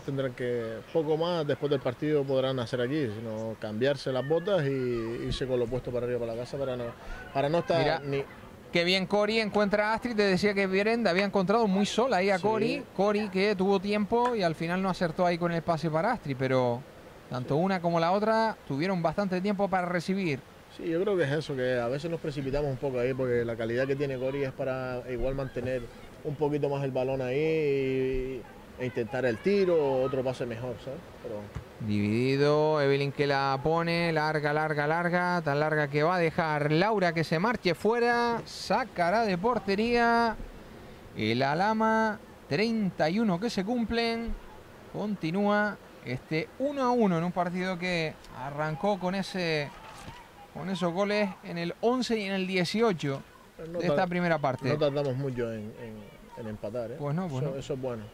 más después del partido podrán hacer aquí, sino cambiarse las botas y irse con lo puesto para arriba para la casa para no estar. Mira, qué bien Cori encuentra a Astrid. Te decía que Brenda había encontrado muy sola ahí a Cori. Cori, que tuvo tiempo y al final no acertó ahí con el pase para Astrid, pero tanto una como la otra tuvieron bastante tiempo para recibir. Sí, yo creo que es eso, que a veces nos precipitamos un poco ahí, porque la calidad que tiene Cori es para igual mantener un poquito más el balón ahí e intentar el tiro o otro pase mejor, ¿sabes? Pero... Dividido, Evelyn que la pone, larga, tan larga que va a dejar Laura que se marche fuera, sacará de portería el Alhama. 31 que se cumplen, continúa este 1-1 en un partido que arrancó con esos goles en el 11 y en el 18 de esta primera parte. No tardamos mucho en empatar, ¿eh? Pues no, eso es bueno.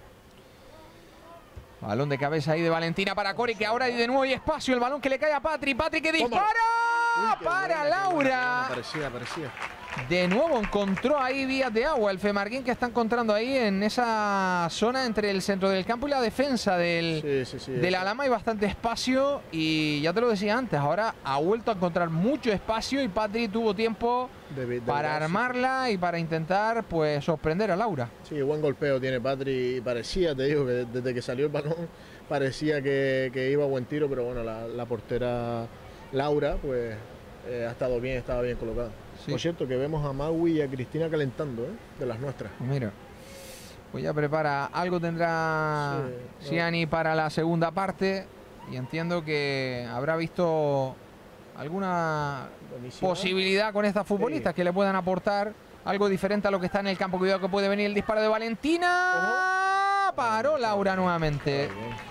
Balón de cabeza ahí de Valentina para Cori, que ahora de nuevo hay espacio. El balón que le cae a Patri. Patri que dispara. Para Laura. Parecía. De nuevo encontró ahí vías de agua el Femarquín, que está encontrando ahí en esa zona entre el centro del campo y la defensa del Alhama. Hay bastante espacio y ya te lo decía antes, ahora ha vuelto a encontrar mucho espacio y Patri tuvo tiempo para armarla y para intentar, pues, sorprender a Laura. Sí, buen golpeo tiene Patri y parecía, te digo, que desde que salió el balón parecía que iba a buen tiro, pero bueno, la portera Laura, pues, estaba bien colocada. Sí. Por cierto, que vemos a Maui y a Cristina calentando, de las nuestras. Mira, pues ya prepara, algo tendrá Ciani para la segunda parte, y entiendo que habrá visto alguna posibilidad con estas futbolistas que le puedan aportar algo diferente a lo que está en el campo. Cuidado que puede venir el disparo de Valentina. Paró Laura nuevamente.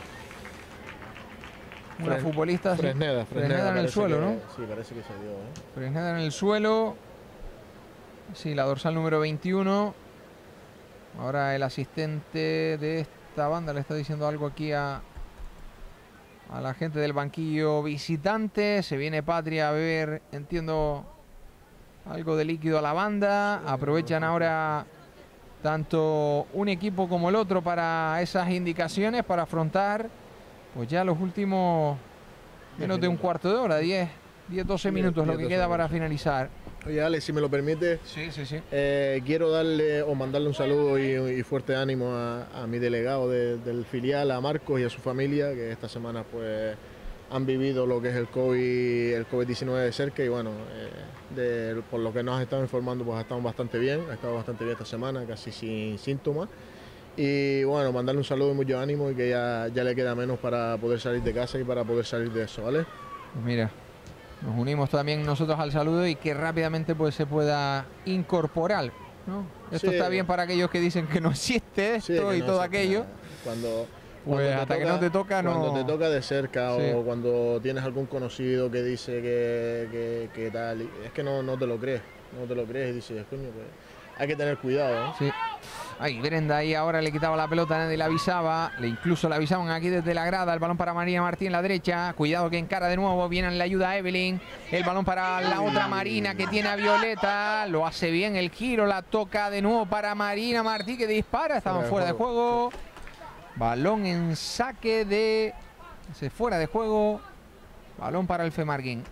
Una futbolista. Fresneda en el suelo, ¿no? Sí, parece que se dio. Fresneda en el suelo. Sí, la dorsal número 21. Ahora el asistente de esta banda le está diciendo algo aquí a la gente del banquillo visitante. Se viene Patria a beber, entiendo, algo de líquido a la banda. Aprovechan ahora tanto un equipo como el otro para esas indicaciones, para afrontar pues ya los últimos menos de un cuarto de hora, 10-12 minutos lo que queda para finalizar. Oye, Alex, si me lo permite, quiero darle o mandarle un saludo y fuerte ánimo a mi delegado del filial, a Marcos y a su familia, que esta semana pues han vivido lo que es el COVID-19 de cerca y bueno, por lo que nos han estado informando, pues ha estado bastante bien esta semana, casi sin síntomas. Y bueno, mandarle un saludo y mucho ánimo y que ya le queda menos para poder salir de casa y para poder salir de eso, ¿vale? Pues mira, nos unimos también nosotros al saludo y que rápidamente pues se pueda incorporar, ¿no? Esto está bien para aquellos que dicen que no existe esto y todo aquello. Pues hasta que no te toca, no. Cuando te toca de cerca o cuando tienes algún conocido que dice que tal, es que no te lo crees, y dices, coño, pues hay que tener cuidado, ¿no? Sí. Ahí Brenda ahí ahora le quitaba la pelota, nadie le avisaba, incluso le avisaban aquí desde la grada. El balón para Marina Martí en la derecha, cuidado que encara de nuevo, viene en la ayuda a Evelyn. El balón para la otra Marina que tiene a Violeta, lo hace bien el giro, la toca de nuevo para Marina Martí que dispara, estaban fuera de juego. Balón en saque de fuera de juego, balón para el Femarguín.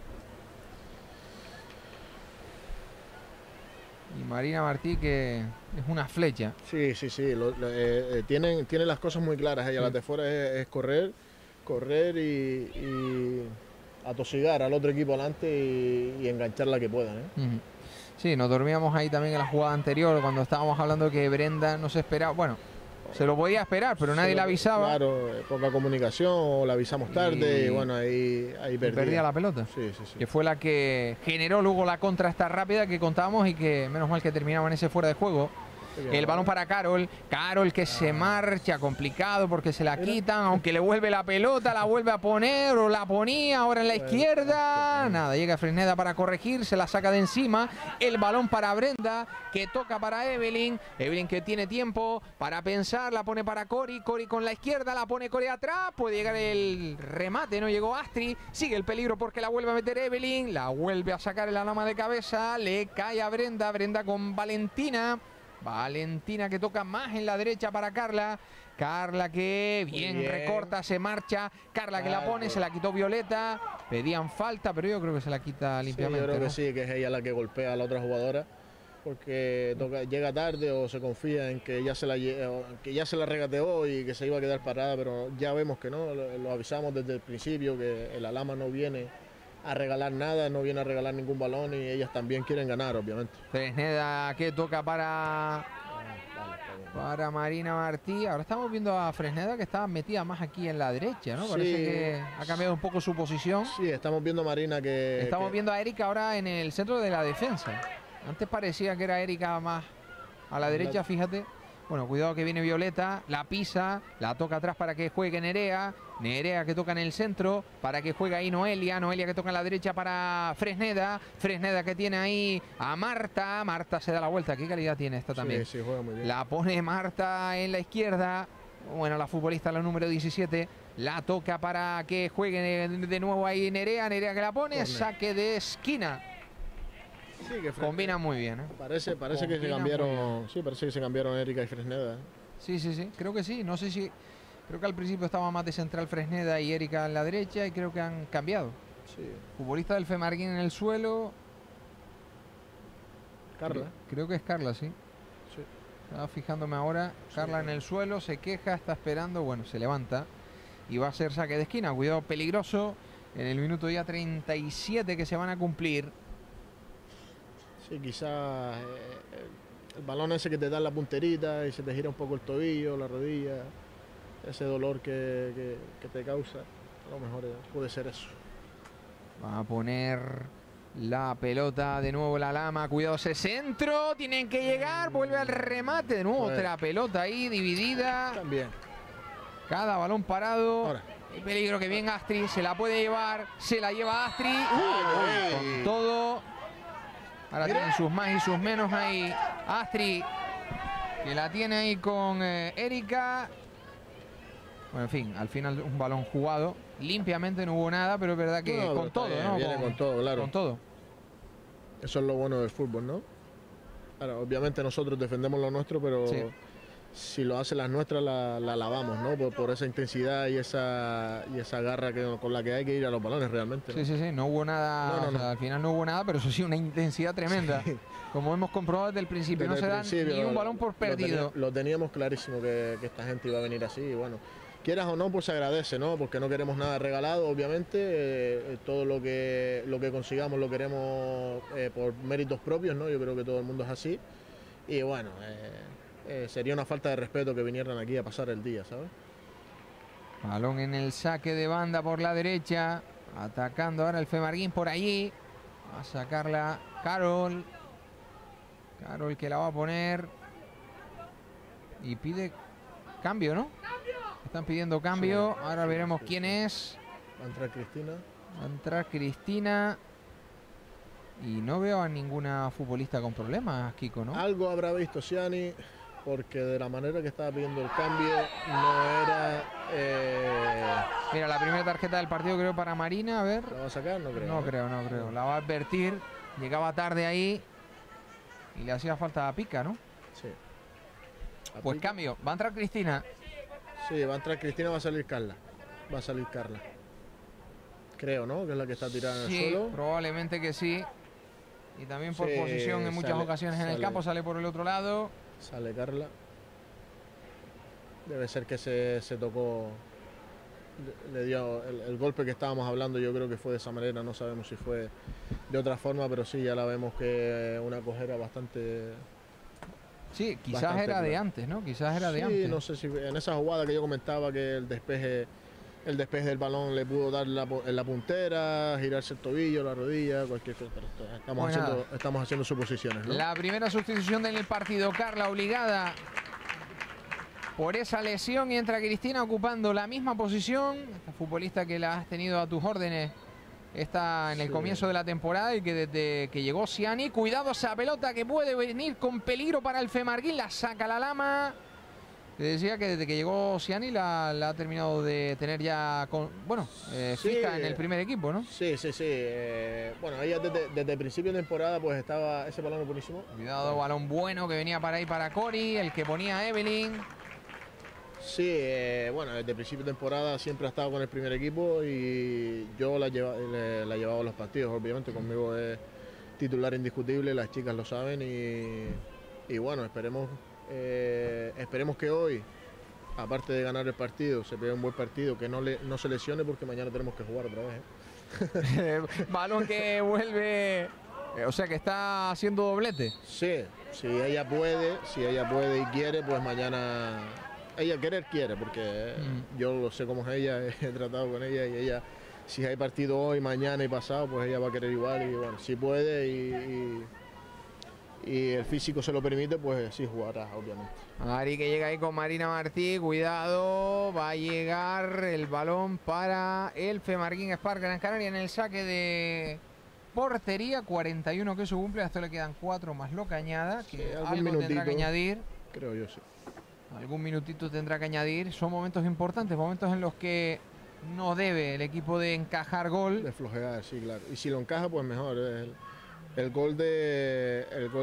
Y Marina Martí que es una flecha. Sí. Tienen las cosas muy claras. Ella las de fuera es correr y atosigar al otro equipo adelante y enganchar la que puedan, ¿eh? Sí, nos dormíamos ahí también en la jugada anterior cuando estábamos hablando que Brenda no se esperaba. Bueno, se lo podía esperar, pero nadie le avisaba. Claro, poca comunicación, o la avisamos tarde y bueno, ahí perdía la pelota. Sí. Que fue la que generó luego la contra esta rápida que contábamos y que menos mal que terminaba en ese fuera de juego. El balón para Carol que se marcha, complicado porque se la quitan, aunque le vuelve la pelota, la vuelve a poner o la ponía ahora en la izquierda. Nada, llega Fresneda para corregir, se la saca de encima. El balón para Brenda, que toca para Evelyn que tiene tiempo para pensar, la pone para Cori con la izquierda, la pone Cori atrás, puede llegar el remate, no llegó Astrid, sigue el peligro porque la vuelve a meter Evelyn, la vuelve a sacar en la lama de cabeza, le cae a Brenda con Valentina que toca más en la derecha para Carla que bien recorta, se marcha, Carla que la pone, se la quitó Violeta, pedían falta pero yo creo que se la quita limpiamente. Yo creo que sí, que es ella la que golpea a la otra jugadora porque llega tarde o se confía en que ya se la regateó y que se iba a quedar parada, pero ya vemos que no, lo avisamos desde el principio que el Alhama no viene a regalar nada, no viene a regalar ningún balón y ellas también quieren ganar, obviamente. Fresneda que toca para Marina Martí. Ahora estamos viendo a Fresneda que está metida más aquí en la derecha, ¿no? Parece que ha cambiado un poco su posición. Sí, estamos viendo a Marina que... Estamos viendo a Erika ahora en el centro de la defensa. Antes parecía que era Erika más a la derecha, fíjate. Bueno, cuidado que viene Violeta, la pisa, la toca atrás para que juegue Nerea que toca en el centro, para que juegue ahí Noelia que toca en la derecha para Fresneda que tiene ahí a Marta se da la vuelta, qué calidad tiene esta también. Sí, juega muy bien. La pone Marta en la izquierda, bueno, la futbolista, la número 17, la toca para que juegue de nuevo ahí Nerea que la pone, saque de esquina. Sí, que combina muy bien, ¿eh? Parece que se cambiaron. Sí, parece que se cambiaron Erika y Fresneda. Sí, creo que sí. No sé si. Creo que al principio estaba más de central Fresneda y Erika en la derecha y creo que han cambiado. Sí. Futbolista del Femarguín en el suelo. Carla. Creo que es Carla, sí. Estaba fijándome ahora. Carla en el suelo, se queja, está esperando. Bueno, se levanta y va a ser saque de esquina. Cuidado, peligroso. En el minuto ya 37 que se van a cumplir. Sí, quizás el balón ese que te da en la punterita y se te gira un poco el tobillo, la rodilla, ese dolor que te causa, a lo mejor puede ser eso. Va a poner la pelota de nuevo la Lama, cuidado ese centro, tienen que llegar, vuelve al remate, de nuevo otra pelota ahí dividida. También. Cada balón parado. Ahora. El peligro que viene Astrid, se la puede llevar, se la lleva Astrid. Con todo. Ahora tienen sus más y sus menos ahí. Astrid, que la tiene ahí con Erika. Bueno, en fin, al final un balón jugado. Limpiamente no hubo nada, pero es verdad que No, con todo, bien, ¿no? Viene con todo, claro. Con todo. Eso es lo bueno del fútbol, ¿no? Ahora, obviamente nosotros defendemos lo nuestro, pero Sí. si lo hacen las nuestras, la alabamos, ¿no? Por esa intensidad y esa garra con la que hay que ir a los balones realmente, ¿no? Sí, no hubo nada, No, o sea, al final no hubo nada, pero eso sí, una intensidad tremenda. Sí. Como hemos comprobado desde el principio, Desde no se el dan principio, ni un balón por perdido. Lo teníamos clarísimo que esta gente iba a venir así, y bueno, quieras o no, pues se agradece, ¿no? Porque no queremos nada regalado, obviamente, todo lo que consigamos lo queremos por méritos propios, ¿no? Yo creo que todo el mundo es así, y bueno, sería una falta de respeto que vinieran aquí a pasar el día, ¿sabes? Balón en el saque de banda por la derecha, atacando ahora el Femarguín por allí. Va a sacarla Carol. Carol que la va a poner. Y pide cambio, ¿no? Están pidiendo cambio. Sí, ahora sí, veremos sí, quién sí. es. Va a entrar Cristina. Va a entrar Cristina. Y no veo a ninguna futbolista con problemas, Kiko, ¿no? Algo habrá visto Siani, porque de la manera que estaba pidiendo el cambio no era... Mira, la primera tarjeta del partido creo para Marina, a ver. ¿La va a sacar? No creo. No creo. La va a advertir. Llegaba tarde ahí. Y le hacía falta a Pica, ¿no? Sí. Pues cambio. Va a entrar Cristina. Sí, va a entrar Cristina, va a salir Carla. Creo, ¿no? Que es la que está tirada en el Sí, suelo. probablemente que sí. Y también por Sí, posición en muchas sale- ocasiones en el sale. campo. Sale por el otro lado. Sale Carla. Debe ser que se tocó, le dio el golpe que estábamos hablando, yo creo que fue de esa manera, no sabemos si fue de otra forma, pero sí, ya la vemos que una cojera bastante... Sí, quizás Bastante era de claro. antes, ¿no? Quizás era de Sí, antes. no sé si en esa jugada que yo comentaba que el despeje del balón le pudo dar en la puntera, girarse el tobillo, la rodilla, cualquier cosa. Pues Estamos haciendo suposiciones, ¿no? La primera sustitución del partido, Carla obligada por esa lesión y entra Cristina ocupando la misma posición. Esta futbolista que la has tenido a tus órdenes está en el Sí. comienzo de la temporada y que desde que llegó Siani, cuidado esa pelota que puede venir con peligro para el Femarguín, la saca la Lama. Te decía que desde que llegó Siani la ha terminado de tener ya Sí. fija en el primer equipo, ¿no? Sí. Bueno, ella desde el principio de temporada pues estaba ese balón buenísimo. Cuidado, balón bueno que venía para ahí para Cori, el que ponía Evelyn. Sí, bueno, desde el principio de temporada siempre ha estado con el primer equipo y yo la llevaba a los partidos, obviamente conmigo es titular indiscutible, las chicas lo saben y bueno, esperemos que hoy, aparte de ganar el partido, se pegue un buen partido, que no se lesione porque mañana tenemos que jugar otra vez. Balón que vuelve, o sea que está haciendo doblete. Sí, si ella puede y quiere, pues mañana... Ella quiere, porque yo lo sé cómo es ella, he tratado con ella y ella, si hay partido hoy, mañana y pasado, pues ella va a querer igual y bueno, si puede y el físico se lo permite, pues sí jugará, obviamente. Ari que llega ahí con Marina Martí, cuidado, va a llegar el balón para el Femarguín Spark Gran Canaria en el saque de portería, 41 que su cumple, a esto le quedan 4 más lo que añada, que Sí, algún algo tendrá minutito. que añadir. Creo yo, sí. Algún minutito tendrá que añadir. Son momentos importantes, momentos en los que no debe el equipo de encajar gol. De flojear, sí, claro. Y si lo encaja, pues mejor. El gol de...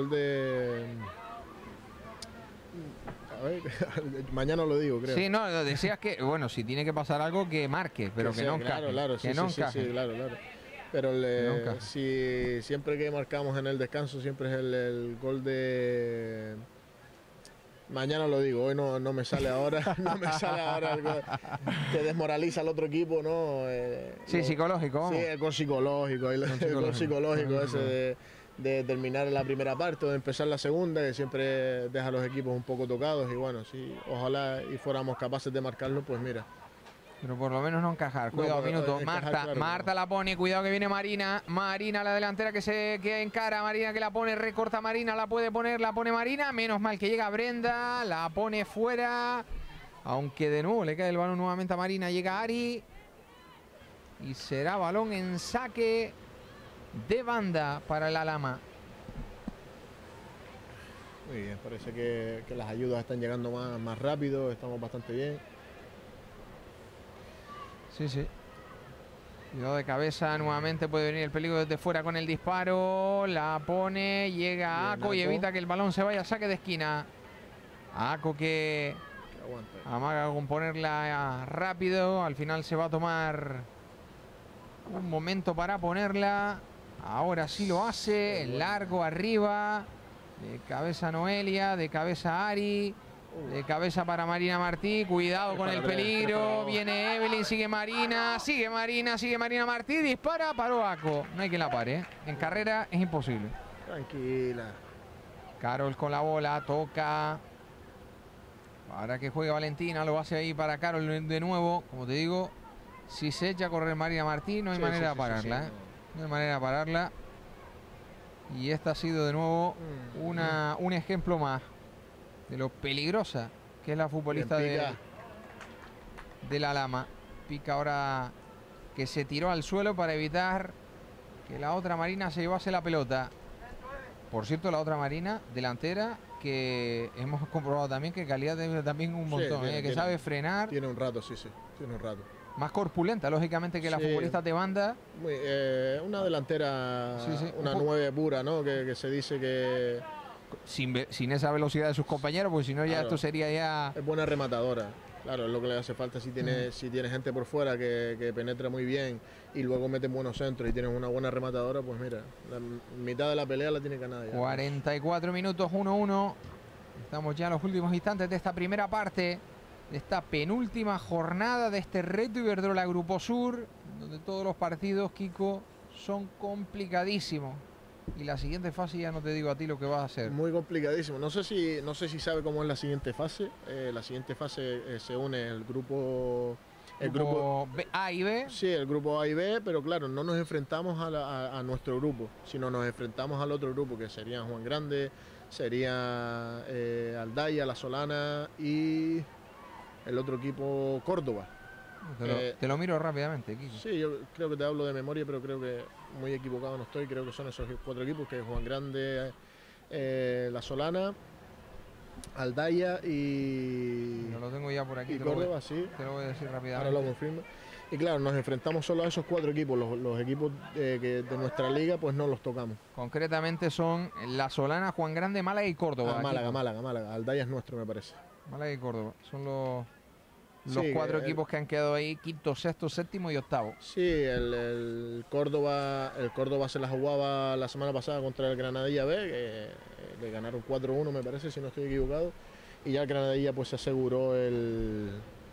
A ver, mañana lo digo, creo. Sí, no, decías que, bueno, si tiene que pasar algo, que marque, pero que sea, no encaje. Claro, que sí, no sí, encaje. sí, claro. Pero no encaje. si siempre que marcamos en el descanso, siempre es el gol de... Mañana lo digo, hoy no me sale ahora, el gol que desmoraliza al otro equipo, ¿no? Sí, psicológico, vamos. Sí, el gol psicológico, el psicológico ese de terminar la primera parte o de empezar la segunda, que siempre deja a los equipos un poco tocados y bueno, si ojalá y fuéramos capaces de marcarlo, pues mira. Pero por lo menos no encajar. Cuidado, pero minuto. encajar, claro, Marta la pone. Cuidado que viene Marina. Marina, la delantera que encara. Marina que la pone. Recorta Marina. La puede poner. La pone Marina. Menos mal que llega Brenda. La pone fuera. Aunque de nuevo le cae el balón nuevamente a Marina. Llega Ari. Y será balón en saque de banda para el Alhama. Muy bien, parece que las ayudas están llegando más rápido, estamos bastante bien. Sí, sí. Cuidado de cabeza, nuevamente puede venir el peligro desde fuera con el disparo. La pone, llega Ako y evita que el balón se vaya a saque de esquina. Ako que amaga con ponerla rápido. Al final se va a tomar un momento para ponerla. Ahora sí lo hace. El largo arriba. De cabeza Noelia, de cabeza Ari. De cabeza para Marina Martí, cuidado con el peligro, viene Evelyn, sigue Marina Martí, dispara, paró Ako. No hay quien la pare, ¿eh? En carrera es imposible. Tranquila. Carol con la bola, toca. Para que juegue Valentina, lo hace ahí para Carol de nuevo. Como te digo, si se echa a correr Marina Martí, no hay manera de pararla, ¿eh? No hay manera de pararla. Y esta ha sido de nuevo un ejemplo más de lo peligrosa que es la futbolista de la Lama. Pica ahora, que se tiró al suelo para evitar que la otra Marina se llevase la pelota. Por cierto, la otra Marina, delantera, que hemos comprobado también que calidad tiene también un montón, que sabe frenar. Tiene un rato, sí, tiene un rato. Más corpulenta, lógicamente, que la futbolista de banda. Una delantera, una 9 pura, ¿no? Que se dice que... Sin esa velocidad de sus compañeros, porque si no ya esto sería ya... Es buena rematadora, claro, es lo que le hace falta. Si tiene gente por fuera que penetra muy bien y luego mete buenos centros y tienes una buena rematadora, pues mira, la mitad de la pelea la tiene ganada ya. 44 minutos, 1-1. Estamos ya en los últimos instantes de esta primera parte, de esta penúltima jornada de este Reto Iberdrola Grupo Sur, donde todos los partidos, Kiko, son complicadísimos. Y la siguiente fase ya no te digo a ti lo que vas a hacer. Muy complicadísimo. No sé si sabe cómo es la siguiente fase. La siguiente fase se une el grupo A y B. Sí, el grupo A y B, pero claro, no nos enfrentamos a nuestro grupo, sino nos enfrentamos al otro grupo, que serían Juan Grande, sería Aldaya, La Solana y el otro equipo Córdoba. Te lo miro rápidamente, Kiko. Sí, yo creo que te hablo de memoria, pero creo que muy equivocado no estoy. Creo que son esos 4 equipos, que es Juan Grande, La Solana, Aldaya y... Yo lo tengo ya por aquí. Y Córdoba, sí. Te lo voy a decir rápidamente. Ahora lo confirmo. Y claro, nos enfrentamos solo a esos 4 equipos. Los equipos de nuestra liga, pues no los tocamos. Concretamente son La Solana, Juan Grande, Málaga y Córdoba. Málaga. Aldaya es nuestro, me parece. Málaga y Córdoba. Son los 4 equipos que han quedado ahí, quinto, sexto, séptimo y octavo. Sí, el Córdoba se la jugaba la semana pasada contra el Granadilla B, que le ganaron 4-1, me parece, si no estoy equivocado. Y ya el Granadilla pues se aseguró el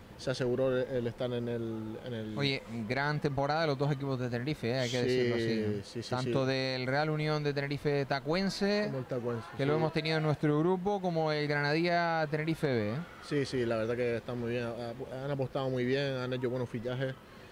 estar en el... Oye, gran temporada de los 2 equipos de Tenerife, hay que decirlo así. Sí, tanto del Real Unión de Tenerife Tacuense, como el Tacuense, que lo hemos tenido en nuestro grupo, como el Granadilla Tenerife B. Sí, la verdad que están muy bien, han apostado muy bien, han hecho buenos fichajes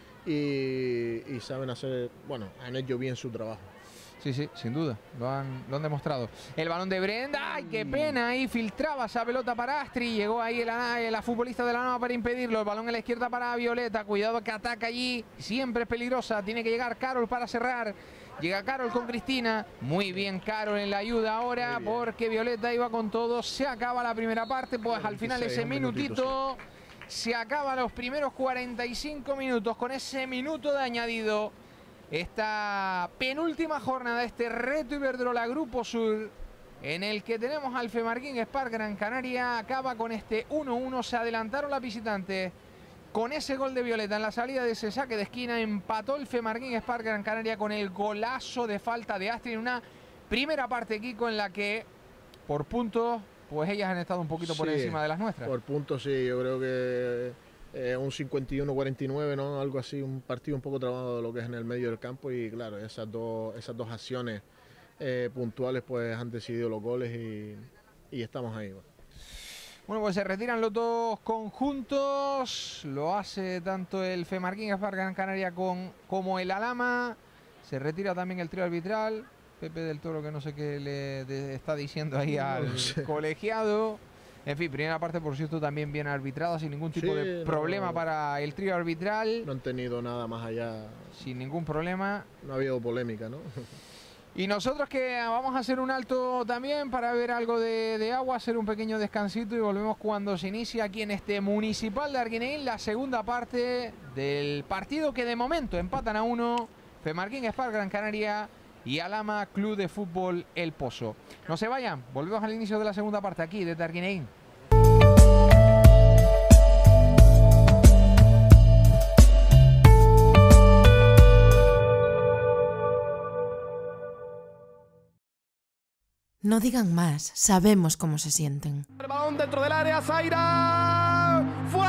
y saben hacer, han hecho bien su trabajo. Sí, sin duda, lo han demostrado. El balón de Brenda, ¡ay, qué pena! Ahí filtraba esa pelota para Astrid, llegó ahí la futbolista de la Nava para impedirlo. El balón a la izquierda para Violeta, cuidado que ataca allí, siempre es peligrosa, tiene que llegar Carol para cerrar. Llega Carol con Cristina, muy bien Carol en la ayuda ahora, porque Violeta iba con todo. Se acaba la primera parte, pues al final ese minutito, se acaba los primeros 45 minutos con ese minuto de añadido. Esta penúltima jornada de este Reto Iberdrola Grupo Sur, en el que tenemos al Femarguín Spark Gran Canaria, acaba con este 1-1. Se adelantaron las visitantes con ese gol de Violeta en la salida de ese saque de esquina. Empató el Femarguín Spark Gran Canaria con el golazo de falta de Astrid en una primera parte, Kiko, en la que por puntos, pues ellas han estado un poquito por encima de las nuestras. Por puntos sí, yo creo que un 51-49, ¿no? Algo así, un partido un poco trabado de lo que es en el medio del campo, y claro, esas dos acciones puntuales pues han decidido los goles y estamos ahí. Bueno, pues se retiran los 2 conjuntos, lo hace tanto el Femarguín Spark Gran Canaria como el Alama. Se retira también el trío arbitral, Pepe del Toro, que no sé qué le está diciendo ahí al colegiado. En fin, primera parte, por cierto, también bien arbitrada, sin ningún tipo de problema para el trío arbitral. No han tenido nada más allá. Sin ningún problema. No ha habido polémica, ¿no? Y nosotros que vamos a hacer un alto también para ver algo de agua, hacer un pequeño descansito y volvemos cuando se inicia aquí en este Municipal de Arguineguín la segunda parte del partido que de momento empatan a 1 Femarquín Spark Gran Canaria y Alhama Club de Fútbol El Pozo. No se vayan, volvemos al inicio de la segunda parte aquí desde Arguineguín. No digan más, sabemos cómo se sienten. El balón dentro del área, Zaira,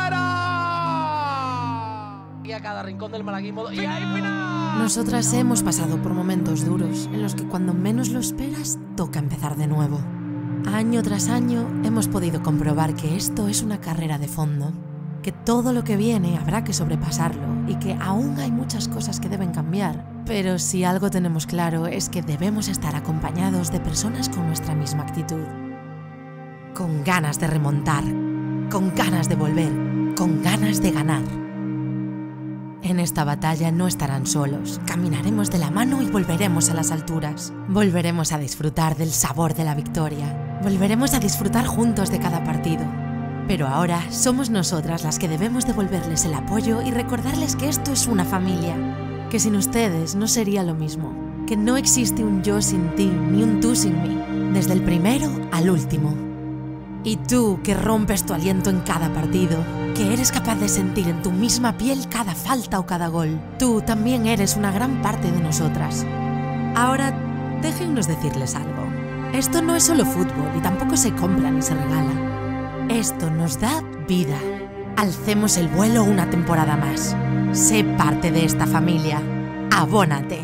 ¡fuera! Y a cada rincón del malaguismo y ahí final. Nosotras hemos pasado por momentos duros en los que cuando menos lo esperas toca empezar de nuevo. Año tras año hemos podido comprobar que esto es una carrera de fondo, que todo lo que viene habrá que sobrepasarlo y que aún hay muchas cosas que deben cambiar. Pero si algo tenemos claro es que debemos estar acompañados de personas con nuestra misma actitud. Con ganas de remontar, con ganas de volver, con ganas de ganar. En esta batalla no estarán solos, caminaremos de la mano y volveremos a las alturas. Volveremos a disfrutar del sabor de la victoria. Volveremos a disfrutar juntos de cada partido. Pero ahora somos nosotras las que debemos devolverles el apoyo y recordarles que esto es una familia. Que sin ustedes no sería lo mismo, que no existe un yo sin ti, ni un tú sin mí, desde el primero al último. Y tú, que rompes tu aliento en cada partido, que eres capaz de sentir en tu misma piel cada falta o cada gol, tú también eres una gran parte de nosotras. Ahora, déjennos decirles algo. Esto no es solo fútbol y tampoco se compra ni se regala. Esto nos da vida. Alcemos el vuelo una temporada más. Sé parte de esta familia. Abónate.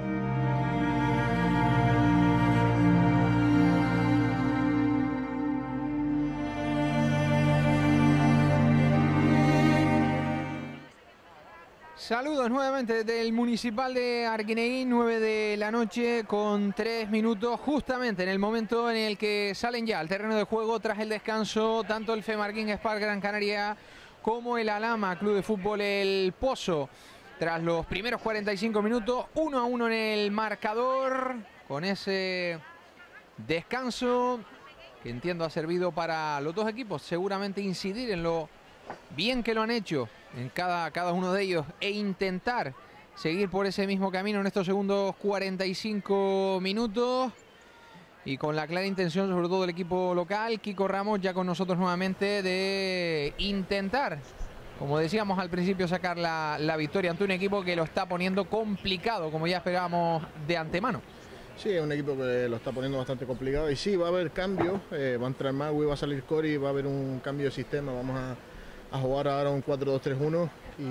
Saludos nuevamente desde el Municipal de Arguineguín, 9 de la noche con 3 minutos, justamente en el momento en el que salen ya al terreno de juego tras el descanso tanto el Femarquín Spark Gran Canaria como el Alhama Club de Fútbol El Pozo. Tras los primeros 45 minutos, 1-1 en el marcador, con ese descanso que entiendo ha servido para los dos equipos seguramente incidir en lo bien que lo han hecho en cada uno de ellos e intentar seguir por ese mismo camino en estos segundos 45 minutos. Y con la clara intención, sobre todo del equipo local, Kiko Ramos ya con nosotros nuevamente, de intentar, como decíamos al principio, sacar la victoria ante un equipo que lo está poniendo complicado, como ya esperábamos de antemano. Sí, es un equipo que lo está poniendo bastante complicado y sí, va a haber cambios, va a entrar Magui, va a salir Cori, va a haber un cambio de sistema, vamos a jugar ahora un 4-2-3-1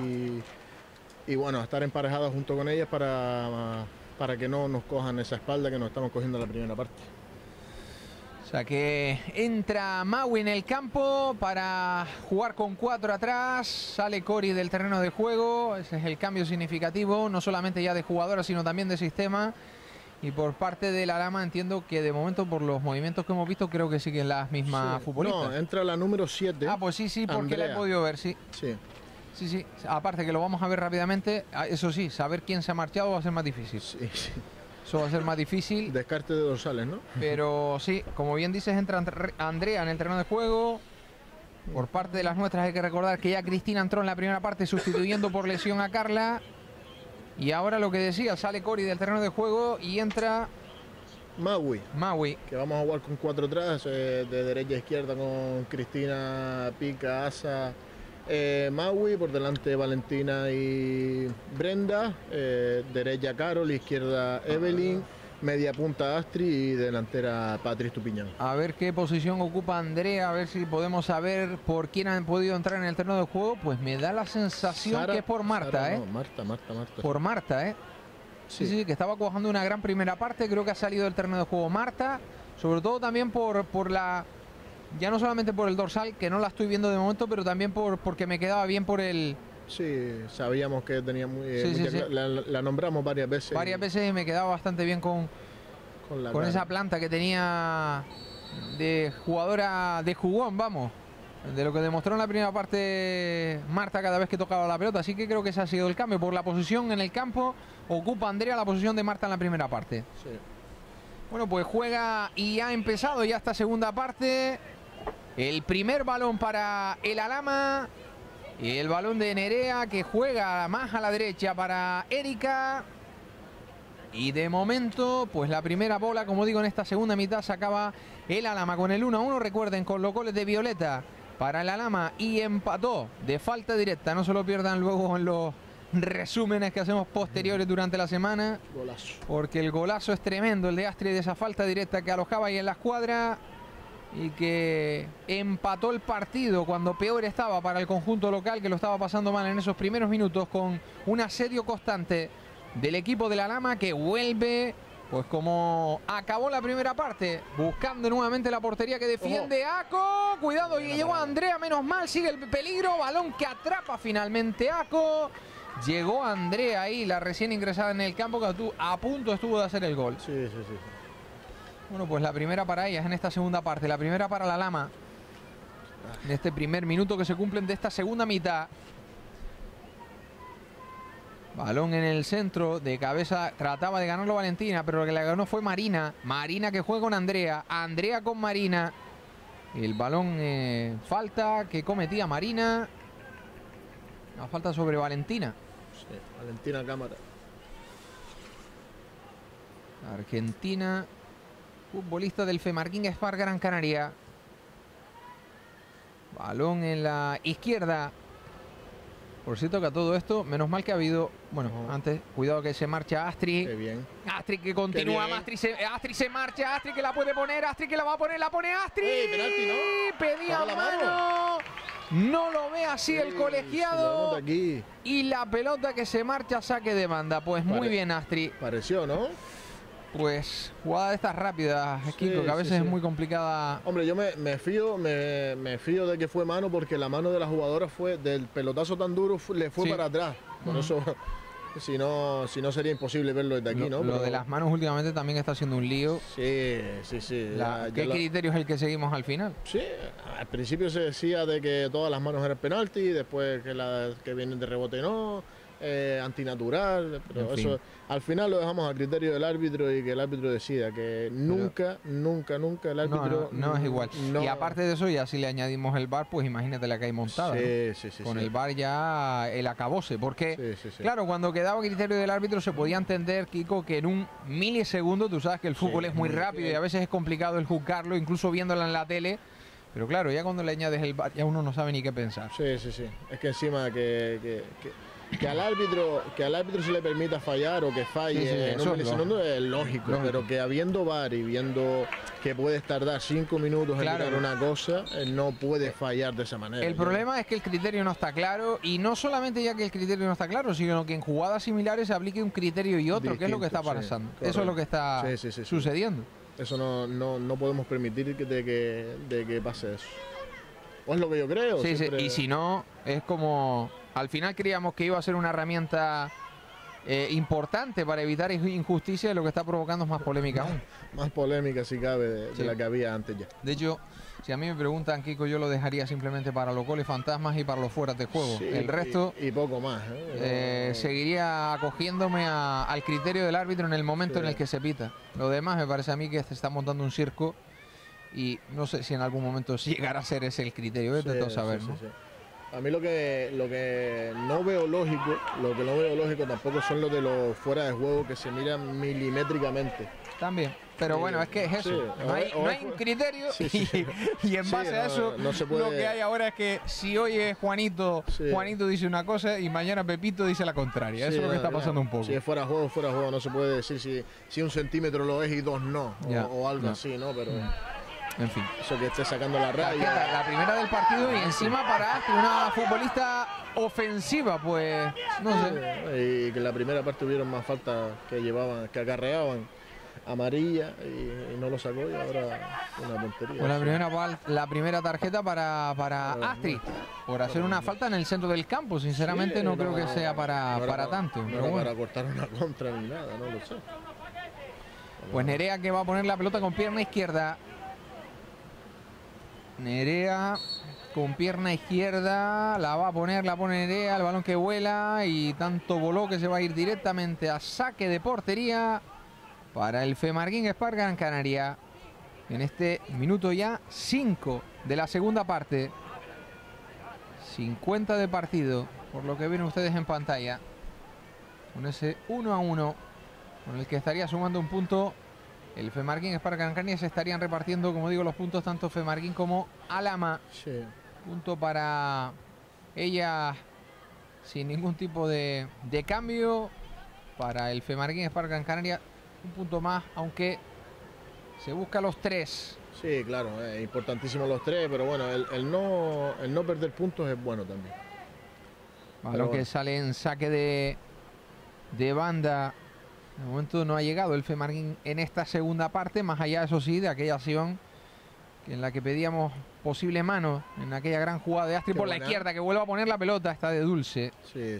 y bueno, a estar emparejados junto con ellas para que no nos cojan esa espalda que nos estamos cogiendo en la primera parte. O sea que entra Maui en el campo para jugar con 4 atrás, sale Cori del terreno de juego, ese es el cambio significativo, no solamente ya de jugadora sino también de sistema. Y por parte del Alhama entiendo que de momento por los movimientos que hemos visto creo que siguen las mismas sí, futbolistas. No, entra la número 7. Ah, pues sí, porque Andrea. la he podido ver, sí. Sí, aparte que lo vamos a ver rápidamente, eso sí, saber quién se ha marchado va a ser más difícil. Sí. Eso va a ser más difícil. Descarte de dorsales, ¿no? Pero sí, como bien dices, entra Andrea en el terreno de juego. Por parte de las nuestras hay que recordar que ya Cristina entró en la primera parte sustituyendo por lesión a Carla. Y ahora lo que decía, sale Cori del terreno de juego y entra Maui. Que vamos a jugar con 4 atrás, de derecha a izquierda con Cristina, Pica, Asa, Maui, por delante Valentina y Brenda, derecha Carol, izquierda Evelyn, media punta Astrid y delantera Patrice Tupiñán. A ver qué posición ocupa Andrea, a ver si podemos saber por quién han podido entrar en el terreno de juego. Pues me da la sensación Sara, que es por Marta, Sara, ¿eh? No, Marta. Por Marta, ¿eh? Sí, que estaba cuajando una gran primera parte. Creo que ha salido del terreno de juego Marta, sobre todo también por la... Ya no solamente por el dorsal, que no la estoy viendo de momento, pero también porque me quedaba bien por el... Sí, sabíamos que tenía la nombramos varias veces. Varias veces y me quedaba bastante bien con esa planta que tenía de jugadora de jugón, vamos. De lo que demostró en la primera parte Marta cada vez que tocaba la pelota. Así que creo que ese ha sido el cambio. Por la posición en el campo, ocupa Andrea la posición de Marta en la primera parte. Sí. Bueno, pues juega y ha empezado ya esta segunda parte. El primer balón para el Alhama. Y el balón de Nerea, que juega más a la derecha para Erika. Y de momento, pues la primera bola, como digo, en esta segunda mitad sacaba el Alhama con el 1-1. Recuerden, con los goles de Violeta para el Alhama y empató de falta directa. No se lo pierdan luego en los resúmenes que hacemos posteriores durante la semana. Golazo. Porque el golazo es tremendo, el de Astrid, de esa falta directa que alojaba ahí en la escuadra y que empató el partido cuando peor estaba para el conjunto local, que lo estaba pasando mal en esos primeros minutos, con un asedio constante del equipo del Alhama, que vuelve, pues como acabó la primera parte, buscando nuevamente la portería que defiende Ako. Cuidado, y llegó Andrea, menos mal, sigue el peligro, balón que atrapa finalmente Ako. Llegó Andrea ahí, la recién ingresada en el campo, que a punto estuvo de hacer el gol. Sí. Bueno, pues la primera para ellas en esta segunda parte, la primera para la Alhama. En este primer minuto que se cumplen de esta segunda mitad. Balón en el centro, de cabeza, trataba de ganarlo Valentina, pero lo que le ganó fue Marina. Marina que juega con Andrea, Andrea con Marina. El balón, falta que cometía Marina. Una falta sobre Valentina. Sí, Valentina Cámara. Argentina, futbolista del Femarquín Spar Gran Canaria. Balón en la izquierda. Por cierto, que a todo esto, menos mal que ha habido... Bueno, antes, cuidado que se marcha Astrid. Qué bien. Astrid que continúa, Astrid se marcha, Astrid que la puede poner, Astrid que la va a poner, la pone Astrid. Penalti, ¿no? Pedía mano. No lo ve así el colegiado. Aquí. Y la pelota que se marcha, saque de banda. Pues muy bien, Astrid. Pareció, ¿no? Pues jugada de estas rápidas, Kiko, que a veces es muy complicada. Hombre, yo me fío de que fue mano, porque la mano de la jugadora fue del pelotazo tan duro, le fue para atrás. Por eso, si no sería imposible verlo desde aquí, ¿no? Lo de las manos últimamente también está siendo un lío. Sí. ¿Qué criterio es el que seguimos al final? Sí, al principio se decía de que todas las manos eran penalti, después que las que vienen de rebote no. Antinatural, pero eso al final lo dejamos a criterio del árbitro y que el árbitro decida, que nunca el árbitro no es igual. Y aparte de eso, ya si le añadimos el VAR, pues imagínate la que hay montada. Sí, con el VAR ya el acabose, porque claro, cuando quedaba a criterio del árbitro se podía entender, Kiko, que en un milisegundo, tú sabes que el fútbol es muy rápido y a veces es complicado el juzgarlo, incluso viéndola en la tele. Pero claro, ya cuando le añades el VAR ya uno no sabe ni qué pensar. Sí. Es que encima que al árbitro se le permita fallar o que falle eso es lógico, pero que habiendo VAR y viendo que puedes tardar 5 minutos en mirar una cosa, no puede fallar de esa manera. El problema es que el criterio no está claro, y no solamente ya que el criterio no está claro, sino que en jugadas similares se aplique un criterio y otro, que es lo que está pasando. Eso es lo que está sucediendo. Eso no podemos permitir de que pase eso. O es lo que yo creo. Y si no, es como... Al final creíamos que iba a ser una herramienta importante para evitar injusticia, y lo que está provocando es más polémica aún. Más polémica, si cabe, de la que había antes ya. De hecho, si a mí me preguntan, Kiko, yo lo dejaría simplemente para los goles fantasmas y para los fueras de juego. El resto... Y poco más. Seguiría acogiéndome al criterio del árbitro en el momento en el que se pita. Lo demás me parece a mí que se está montando un circo, y no sé si en algún momento llegará a ser ese el criterio. De todo saber, ¿no? A mí lo que no veo lógico, tampoco son los de los fuera de juego que se miran milimétricamente. También, pero bueno, es que es eso. No hay un criterio, y en base a eso lo que hay ahora es que si hoy es Juanito dice una cosa y mañana Pepito dice la contraria. Eso es lo que está pasando un poco. Si es fuera de juego, no se puede decir si 1 centímetro lo es y 2 no, o algo así, ¿no? Pero... En fin. Eso que esté sacando la raya. La primera del partido, y encima para Astrid, una futbolista ofensiva, pues no sé. Y que en la primera parte hubieron más faltas que acarreaban amarilla, y no lo sacó, y ahora una tontería. Pues la primera tarjeta para Astrid, por hacer una falta en el centro del campo. Sinceramente no creo que sea para tanto. No para cortar una contra ni nada, no lo sé. Pues Nerea, que va a poner la pelota con pierna izquierda. Nerea con pierna izquierda, la pone Nerea, el balón que vuela, y tanto voló que se va a ir directamente a saque de portería. para el Femarguín Spar Gran Canaria. En este minuto ya 5 de la segunda parte. 50 de partido, por lo que ven ustedes en pantalla. Con ese 1-1, con el que estaría sumando un punto el Femarguín Spar Gran Canaria. Se estarían repartiendo, como digo, los puntos tanto Femarguín como Alhama. Sí. Punto para ella sin ningún tipo de cambio. Para el Femarguín Spar Gran Canaria un punto más, aunque se busca los 3. Sí, claro, importantísimo los 3, pero bueno, el no perder puntos es bueno también. Balón que sale en saque de banda. De momento no ha llegado el Femarguín en esta segunda parte, más allá, eso sí, de aquella acción en la que pedíamos posible mano, en aquella gran jugada de Astri por la izquierda, que vuelva a poner la pelota, está de Dulce. Sí.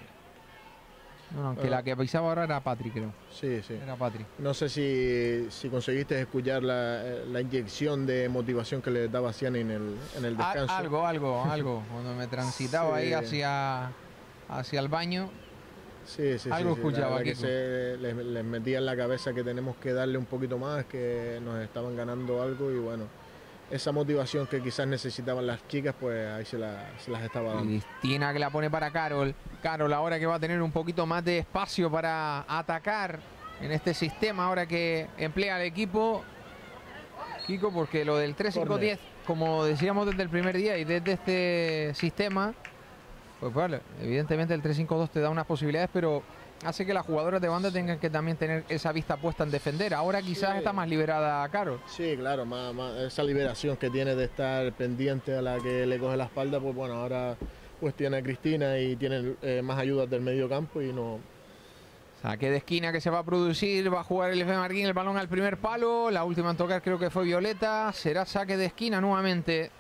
No, aunque la que pisaba ahora era Patri, creo. Sí. Era Patri. No sé si conseguiste escuchar la inyección de motivación que le daba Ciani en el descanso. Algo. Cuando me transitaba ahí hacia el baño. Sí. Algo escuchaba que les metía en la cabeza que tenemos que darle un poquito más, que nos estaban ganando algo y bueno, esa motivación que quizás necesitaban las chicas, pues ahí se las estaba dando. Cristina, que la pone para Carol. Carol ahora que va a tener un poquito más de espacio para atacar en este sistema ahora que emplea el equipo. Kiko, porque lo del 3-5-10, como decíamos desde el primer día y desde este sistema, pues vale, evidentemente el 3-5-2 te da unas posibilidades, pero hace que las jugadoras de banda tengan que también tener esa vista puesta en defender. Ahora quizás está más liberada Carol. Sí, claro, más esa liberación que tiene de estar pendiente a la que le coge la espalda, pues bueno, ahora pues tiene a Cristina y tiene más ayudas del medio campo y no... Saque de esquina que se va a producir, va a jugar el Femarguín, el balón al primer palo, la última en tocar creo que fue Violeta, será saque de esquina nuevamente.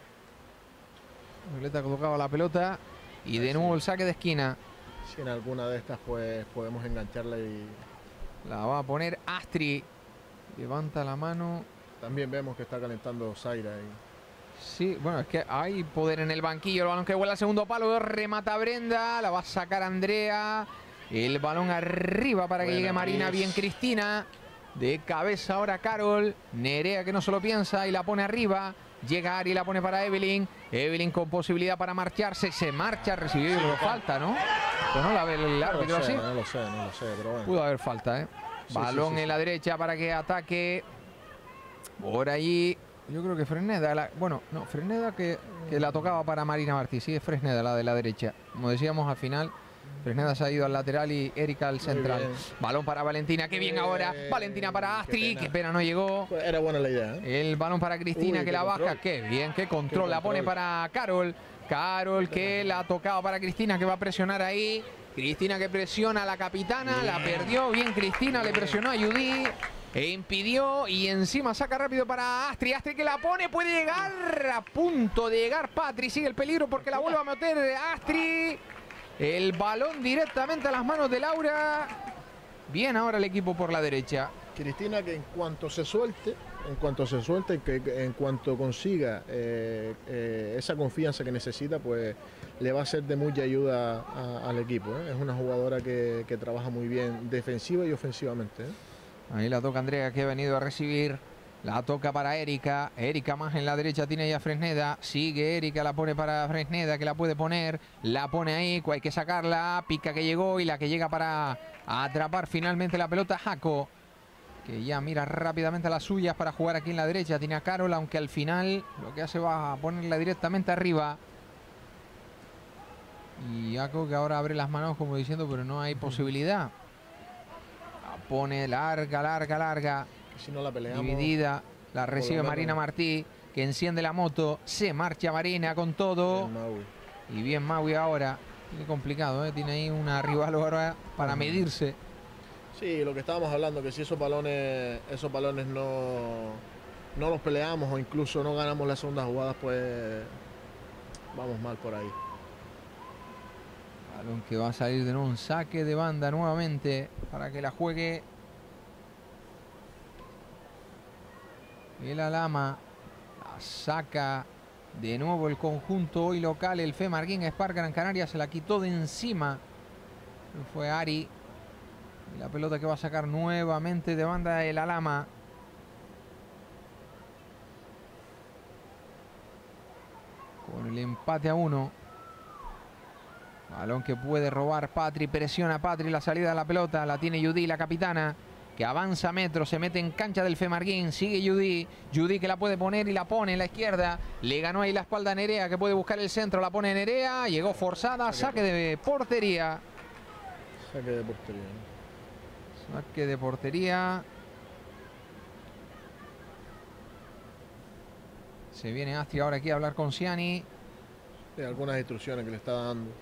Violeta colocaba la pelota y de nuevo el saque de esquina. Si en alguna de estas pues podemos engancharla y... La va a poner Astri, levanta la mano. También vemos que está calentando Zaira ahí. Sí, bueno, es que hay poder en el banquillo, el balón que vuela al segundo palo, remata Brenda, la va a sacar Andrea. El balón arriba para que llegue Marina, bien Cristina. De cabeza ahora Carol. Nerea que no se lo piensa y la pone arriba. Llega Ari, la pone para Evelyn. Evelyn con posibilidad para marcharse. Se marcha, recibió falta, ¿no? Pues no la ve el árbitro así. No lo sé, pero bueno. Pudo haber falta, ¿eh? Balón en la derecha para que ataque. Por allí, yo creo que Fresneda. Fresneda que la tocaba para Marina Martí. Sí, es Fresneda la de la derecha. Como decíamos al final, Fresneda se ha ido al lateral y Erika al central. Balón para Valentina, qué bien ahora. Valentina para Astri, qué pena no llegó. Pues era buena la idea, ¿eh? El balón para Cristina, que la baja, qué bien, qué control. La pone para Carol. Carol que la ha tocado para Cristina, que va a presionar ahí. Cristina que presiona a la capitana, la perdió. Bien Cristina, le presionó a Judy e impidió y encima saca rápido para Astri. Astri que la pone, puede llegar, a punto de llegar Patri. Sigue el peligro porque la vuelve a meter Astri. El balón directamente a las manos de Laura. Bien ahora el equipo por la derecha. Cristina que en cuanto se suelte y que en cuanto consiga esa confianza que necesita, pues le va a ser de mucha ayuda al equipo, ¿eh? Es una jugadora que trabaja muy bien defensiva y ofensivamente, ¿eh? Ahí la toca Andrea, que ha venido a recibir. La toca para Erika. Erika más en la derecha tiene ya Fresneda. Sigue Erika, la pone para Fresneda, que la puede poner. La pone ahí, hay que sacarla. Pica que llegó y la que llega para atrapar finalmente la pelota Jaco, que ya mira rápidamente a las suyas para jugar aquí en la derecha. Tiene a Carol, aunque al final lo que hace va a ponerla directamente arriba. Y Jaco que ahora abre las manos como diciendo, pero no hay posibilidad. La pone larga. Si no la peleamos, dividida, la recibe Marina Martí, que enciende la moto, se marcha Marina con todo. Y bien Maui ahora, muy complicado, ¿eh? Tiene ahí una rival ahora para medirse. Sí, lo que estábamos hablando, que si esos balones no los peleamos o incluso no ganamos las segundas jugadas, pues vamos mal por ahí. Balón que va a salir de nuevo, un saque de banda nuevamente para que la juegue el Alhama. La saca de nuevo el conjunto hoy local, el Femarguín Spar Gran Canaria, se la quitó de encima. Fue Ari. Y la pelota que va a sacar nuevamente de banda el Alhama. Con el empate a 1. Balón que puede robar Patri, presiona Patri la salida de la pelota, la tiene Judy, la capitana, que avanza metros, se mete en cancha del Femarguín, sigue Judy, Judy que la puede poner y la pone en la izquierda, le ganó ahí la espalda a Nerea, que puede buscar el centro, la pone Nerea, llegó forzada, saque de portería. Saque de portería. Saque de portería. Se viene Astri ahora aquí a hablar con Ciani. Sí, algunas instrucciones que le estaba dando.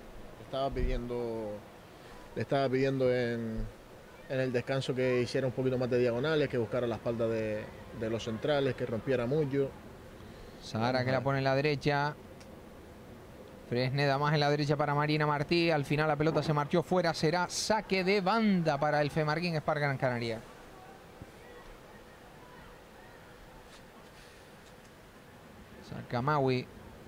Le estaba pidiendo en el descanso que hiciera un poquito más de diagonales, que buscara la espalda de los centrales, que rompiera mucho. Sara que la pone en la derecha. Fresneda más en la derecha para Marina Martí. Al final la pelota se marchó fuera. Será saque de banda para el Femarguín Spar Gran Canaria. Saca Maui.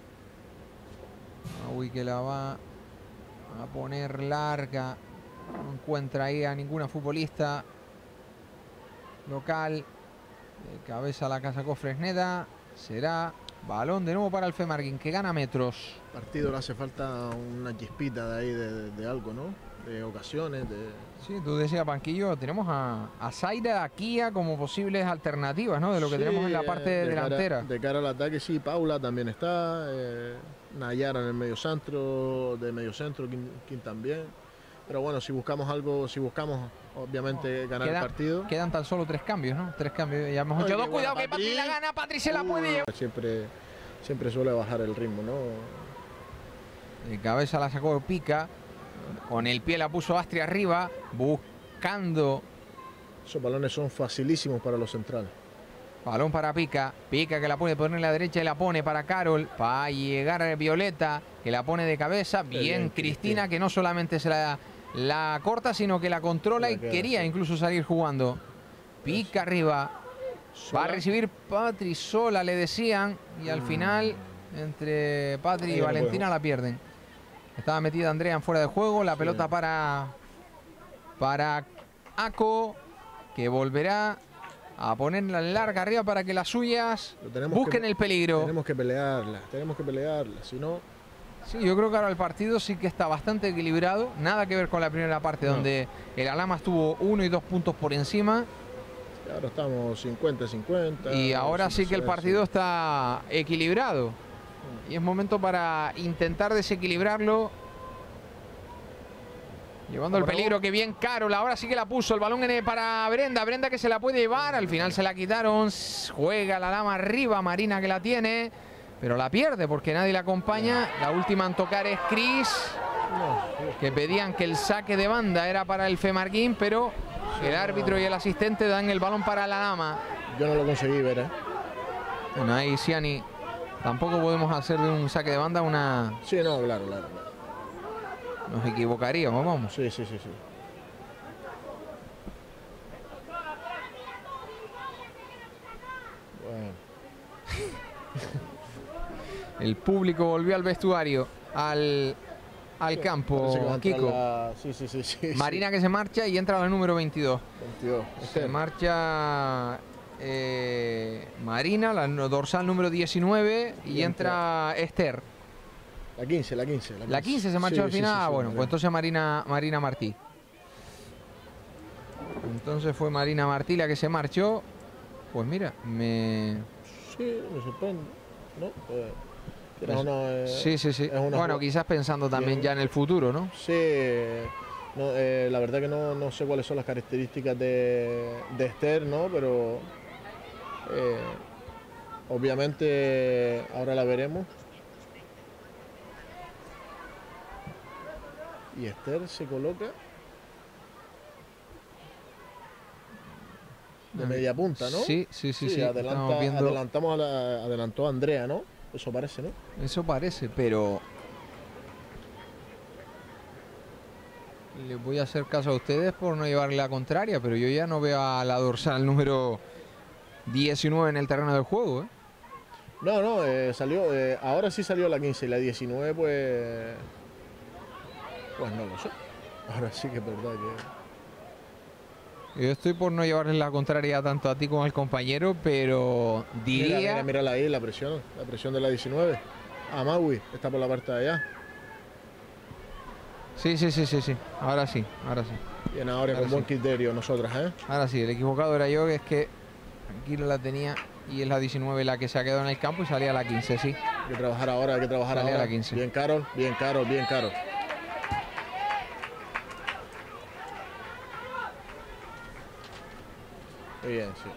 Maui que la va a poner larga. No encuentra ahí a ninguna futbolista local. De cabeza la sacó Fresneda. Será balón de nuevo para el Femarguín, que gana metros. Partido le hace falta una chispita de ahí de algo, ¿no? De ocasiones. Sí, tú decías, banquillo, tenemos a Zaira, a Kia como posibles alternativas, ¿no? De lo que tenemos en la parte delantera. De cara al ataque, sí, Paula también está. Nayara en el medio centro, Kim también. Pero bueno, si buscamos algo, obviamente ganar el partido. Quedan tan solo 3 cambios, ¿no? 3 cambios. Ya hemos hecho 2. Cuidado que Patri la gana, Patri se la puede llevar. Siempre suele bajar el ritmo, ¿no? De cabeza la sacó Pica. Con el pie la puso Astri arriba, buscando. Esos balones son facilísimos para los centrales. Balón para Pica. Pica que la puede poner en la derecha y la pone para Carol. Para llegar a Violeta, que la pone de cabeza. Bien, Cristina, que no solamente se la corta, sino que la controla y quería incluso salir jugando. Pica arriba. Va a recibir Patri sola, le decían. Y al final, entre Patri y Valentina la pierden. Estaba metida Andrea en fuera de juego. La pelota para Ako, que volverá a ponerla larga arriba para que las suyas busquen el peligro. Tenemos que pelearla, si no... Sí, yo creo que ahora el partido sí que está bastante equilibrado. Nada que ver con la primera parte, donde el Alhama estuvo 1 y 2 puntos por encima. Y ahora estamos 50-50. Y ahora sí que el partido está equilibrado. Y es momento para intentar desequilibrarlo. Llevando el peligro, que bien Carol. Ahora sí que la puso el balón para Brenda. Brenda que se la puede llevar. Al final se la quitaron. Juega la Alhama arriba. Marina que la tiene. Pero la pierde porque nadie la acompaña. La última en tocar es Cris. Que pedían que el saque de banda era para el Femarguín. Pero el árbitro y el asistente dan el balón para la Alhama. Yo no lo conseguí ver, Bueno, ahí Ciani. Tampoco podemos hacer de un saque de banda una... Sí, no, claro. Nos equivocaríamos, vamos. Sí. Bueno. El público volvió al vestuario, al campo, Kiko. Sí. Marina que se marcha y entra la número 22. Se marcha Marina, la dorsal número 19, y entra Esther. La 15. La 15 se marchó al final. Bueno, pues entonces Marina Martí. Entonces fue Marina Martí la que se marchó. Pues mira, Sí, me sorprende, ¿no? Sí. Bueno, quizás pensando también ya en el futuro, ¿no? Sí. La verdad que no sé cuáles son las características de Esther, ¿no? Pero obviamente ahora la veremos. Y Esther se coloca de media punta, ¿no? Sí. Adelantó a Andrea, ¿no? Eso parece, ¿no? Eso parece, pero le voy a hacer caso a ustedes por no llevarle la contraria, pero yo ya no veo a la dorsal número 19 en el terreno del juego, No, salió, ahora sí salió la 15 y la 19 pues no lo sé. Ahora sí que es verdad Yo estoy por no llevarles la contraria tanto a ti como al compañero, pero diría... Mírala ahí, la presión de la 19. A Maui, está por la parte de allá. Sí. Ahora sí. Bien, ahora con buen criterio nosotras, ¿eh? Ahora sí, el equivocado era yo, que es que aquí la tenía y es la 19 la que se ha quedado en el campo y salía la 15, sí. Hay que trabajar ahora, Salía la 15. Bien, Carol. Muy bien, sí.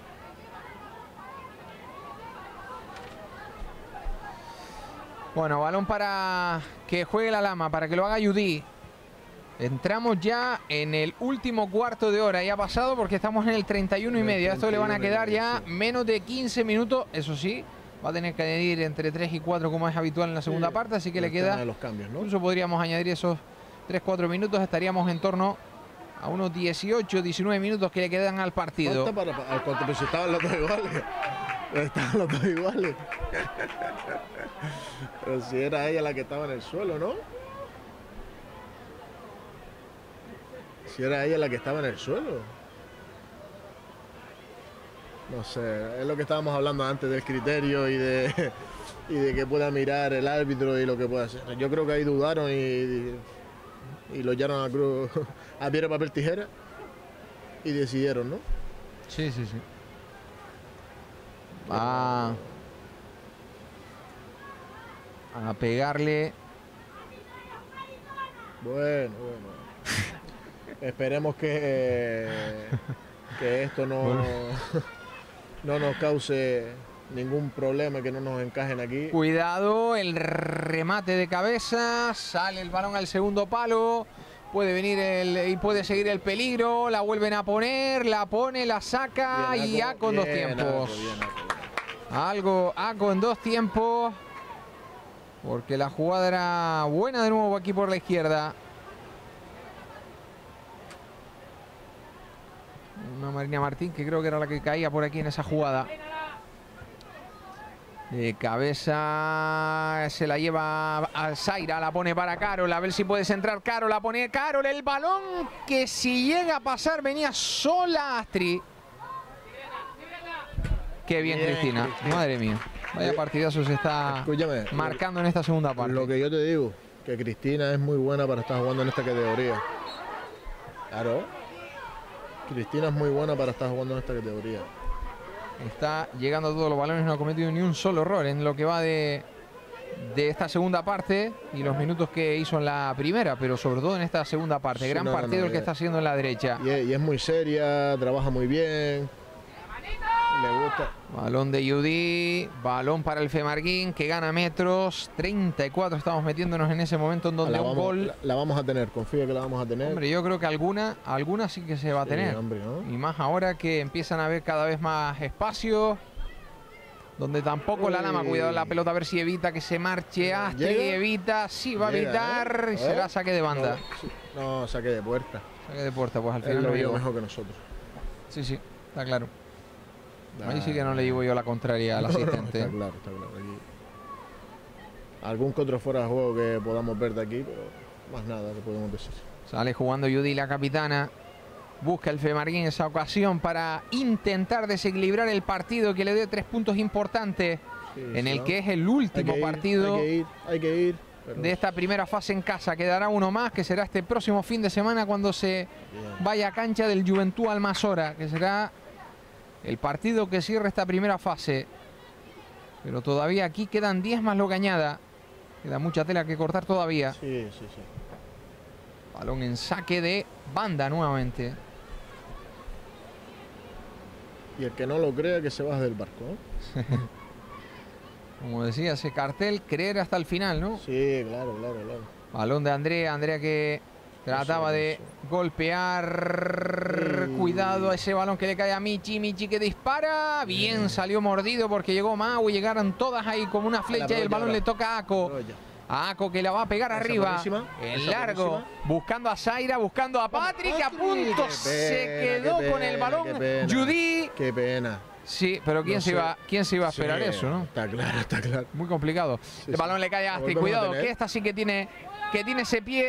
Bueno, balón para que juegue la Lama, para que lo haga Judy. Entramos ya en el último cuarto de hora. Ya ha pasado porque estamos en el 31 y medio. A esto le van a quedar ya menos de 15 minutos. Eso sí, va a tener que añadir entre 3 y 4 como es habitual en la segunda parte. Así que le queda... los cambios, ¿no? Incluso podríamos añadir esos 3-4 minutos. Estaríamos en torno a unos 18, 19 minutos que le quedan al partido. Pero si estaban los dos iguales. Pero si era ella la que estaba en el suelo, ¿no? Si era ella la que estaba en el suelo. No sé, es lo que estábamos hablando antes del criterio y de que pueda mirar el árbitro y lo que pueda hacer. Yo creo que ahí dudaron y lo echaron a cruz, a piedra, papel, tijera y decidieron, ¿no? Sí. A pegarle. Bueno. Esperemos que esto no nos cause ningún problema, que no nos encajen aquí. Cuidado, el remate de cabeza, sale el balón al segundo palo, puede venir y puede seguir el peligro, la vuelven a poner, la pone, la saca bien, y Aco en 2 tiempos. Algo Aco en 2 tiempos, porque la jugada era buena de nuevo aquí por la izquierda. Una Marina Martín que creo que era la que caía por aquí en esa jugada. De cabeza se la lleva a Zaira, la pone para Carol, a ver si puede centrar Carol, la pone Carol, el balón que si llega a pasar venía sola Astrid. Qué bien, Cristina, madre mía. Vaya partidazo se está marcando en esta segunda parte. Lo que yo te digo, que Cristina es muy buena para estar jugando en esta categoría. Claro. Cristina es muy buena para estar jugando en esta categoría. Está llegando a todos los balones, no ha cometido ni un solo error en lo que va de esta segunda parte y los minutos que hizo en la primera, pero sobre todo en esta segunda parte. Gran partido el que está haciendo en la derecha. Y es muy seria, trabaja muy bien. Le gusta. Balón de Judy, balón para el Femarguín que gana metros, 34 estamos metiéndonos en ese momento en donde un gol... La vamos a tener, confío que la vamos a tener. Hombre, yo creo que alguna sí que se va a tener. Hombre, ¿no? Y más ahora que empiezan a haber cada vez más espacios, donde tampoco la Lama, cuidado la pelota, a ver si evita que se marche Astrid, evita, sí va a evitar y será saque de banda. No, saque de puerta. Saque de puerta, pues al final lo vio mejor que nosotros. Sí, está claro. Ahí sí que no le llevo yo la contraria al asistente. Está claro. Aquí. Algún que otro fuera de juego que podamos ver de aquí, pero más nada que podemos decir. Sale jugando Judy, la capitana. Busca el Femarguín esa ocasión para intentar desequilibrar el partido, que le dé 3 puntos importantes en el que es el último partido hay que ir, de esta primera fase en casa. Quedará uno más, que será este próximo fin de semana cuando se vaya a cancha del Juventud Almanzora, que será el partido que cierra esta primera fase. Pero todavía aquí quedan 10 más lo que añada. Queda mucha tela que cortar todavía. Sí. Balón en saque de banda nuevamente. Y el que no lo crea que se baje del barco, ¿no? Como decía ese cartel, creer hasta el final, ¿no? Sí, claro. Balón de Andrea que trataba de golpear. Cuidado a ese balón que le cae a Michi que dispara. Bien, salió mordido porque llegó Mau y llegaron todas ahí como una flecha y el balón le toca a Aco. A Aco que la va a pegar arriba. En largo. Buscando a Zaira, buscando a Patrick. A punto se quedó con el balón. Judy. Qué pena. Sí, pero ¿quién se iba a esperar eso, no? Está claro. Muy complicado. El balón le cae a Astrid. Cuidado, que esta sí que tiene ese pie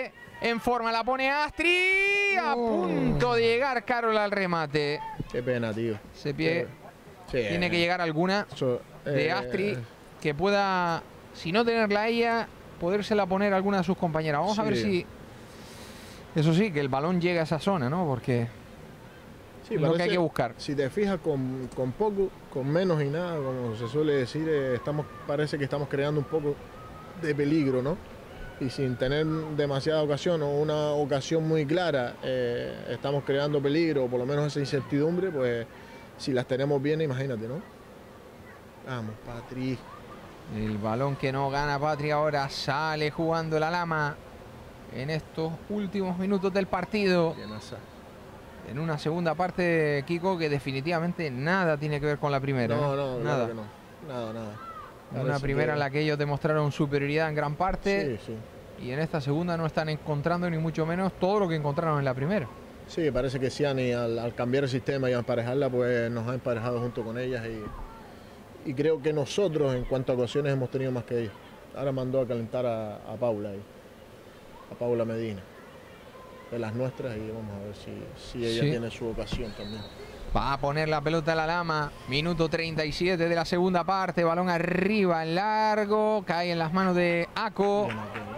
en forma, la pone Astrid. A punto de llegar Carol al remate. Qué pena, tío. Ese pie tiene que llegar alguna de Astrid que pueda, si no tenerla ella, podérsela poner a alguna de sus compañeras. Vamos a ver si... Eso sí, que el balón llega a esa zona, ¿no? Porque es lo que hay que buscar. Si te fijas, con poco, con menos y nada, como se suele decir, parece que estamos creando un poco de peligro, ¿no? Y sin tener demasiada ocasión o una ocasión muy clara, estamos creando peligro, o por lo menos esa incertidumbre, pues si las tenemos bien, imagínate, ¿no? Vamos, Patri. El balón que no gana Patri ahora, sale jugando la Lama en estos últimos minutos del partido. En una segunda parte, Kiko, que definitivamente nada tiene que ver con la primera. No, nada. Claro que no. Nada. Una primera en la que ellos demostraron superioridad en gran parte. Sí. Y en esta segunda no están encontrando ni mucho menos todo lo que encontraron en la primera. Sí, parece que Ciani al cambiar el sistema y emparejarla, pues nos ha emparejado junto con ellas y creo que nosotros en cuanto a ocasiones hemos tenido más que ellos. Ahora mandó a calentar a Paula ahí, a Paula Medina, de las nuestras, y vamos a ver si ella tiene su ocasión también. Va a poner la pelota a la Lama, minuto 37 de la segunda parte, balón arriba en largo, cae en las manos de Ako.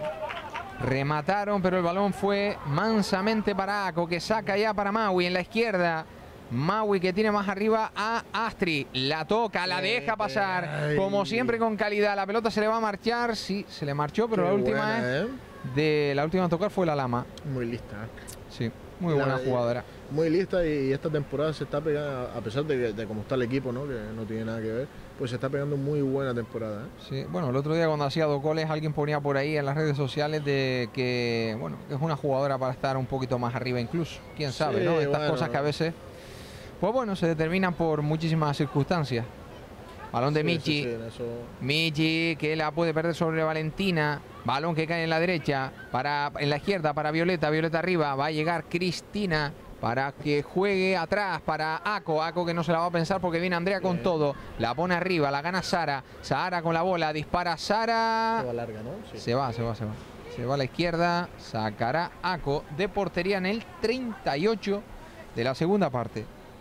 Remataron, pero el balón fue mansamente para Ako, que saca ya para Maui en la izquierda. Maui que tiene más arriba a Astrid. La toca, la deja pasar. Como siempre con calidad. La pelota se le va a marchar. Sí, se le marchó, pero la última la última a tocar fue la Lama. Muy lista. Sí, muy buena jugadora. Muy lista, y esta temporada se está pegando, a pesar de cómo está el equipo, ¿no? Que no tiene nada que ver, pues se está pegando muy buena temporada. Sí, bueno, el otro día cuando hacía 2 goles alguien ponía por ahí en las redes sociales de que, bueno, es una jugadora para estar un poquito más arriba incluso. Quién sabe, ¿no? Estas cosas que a veces, pues bueno, se determinan por muchísimas circunstancias. Balón de Michi. Michi que la puede perder sobre Valentina. Balón que cae en la derecha, en la izquierda para Violeta. Violeta arriba, va a llegar Cristina para que juegue atrás para Ako. Ako que no se la va a pensar porque viene Andrea con todo. La pone arriba, la gana Sara. Sara con la bola, dispara Sara. Se va larga, ¿no? Sí. Se va. Se va a la izquierda, sacará Ako de portería en el 38 de la segunda parte.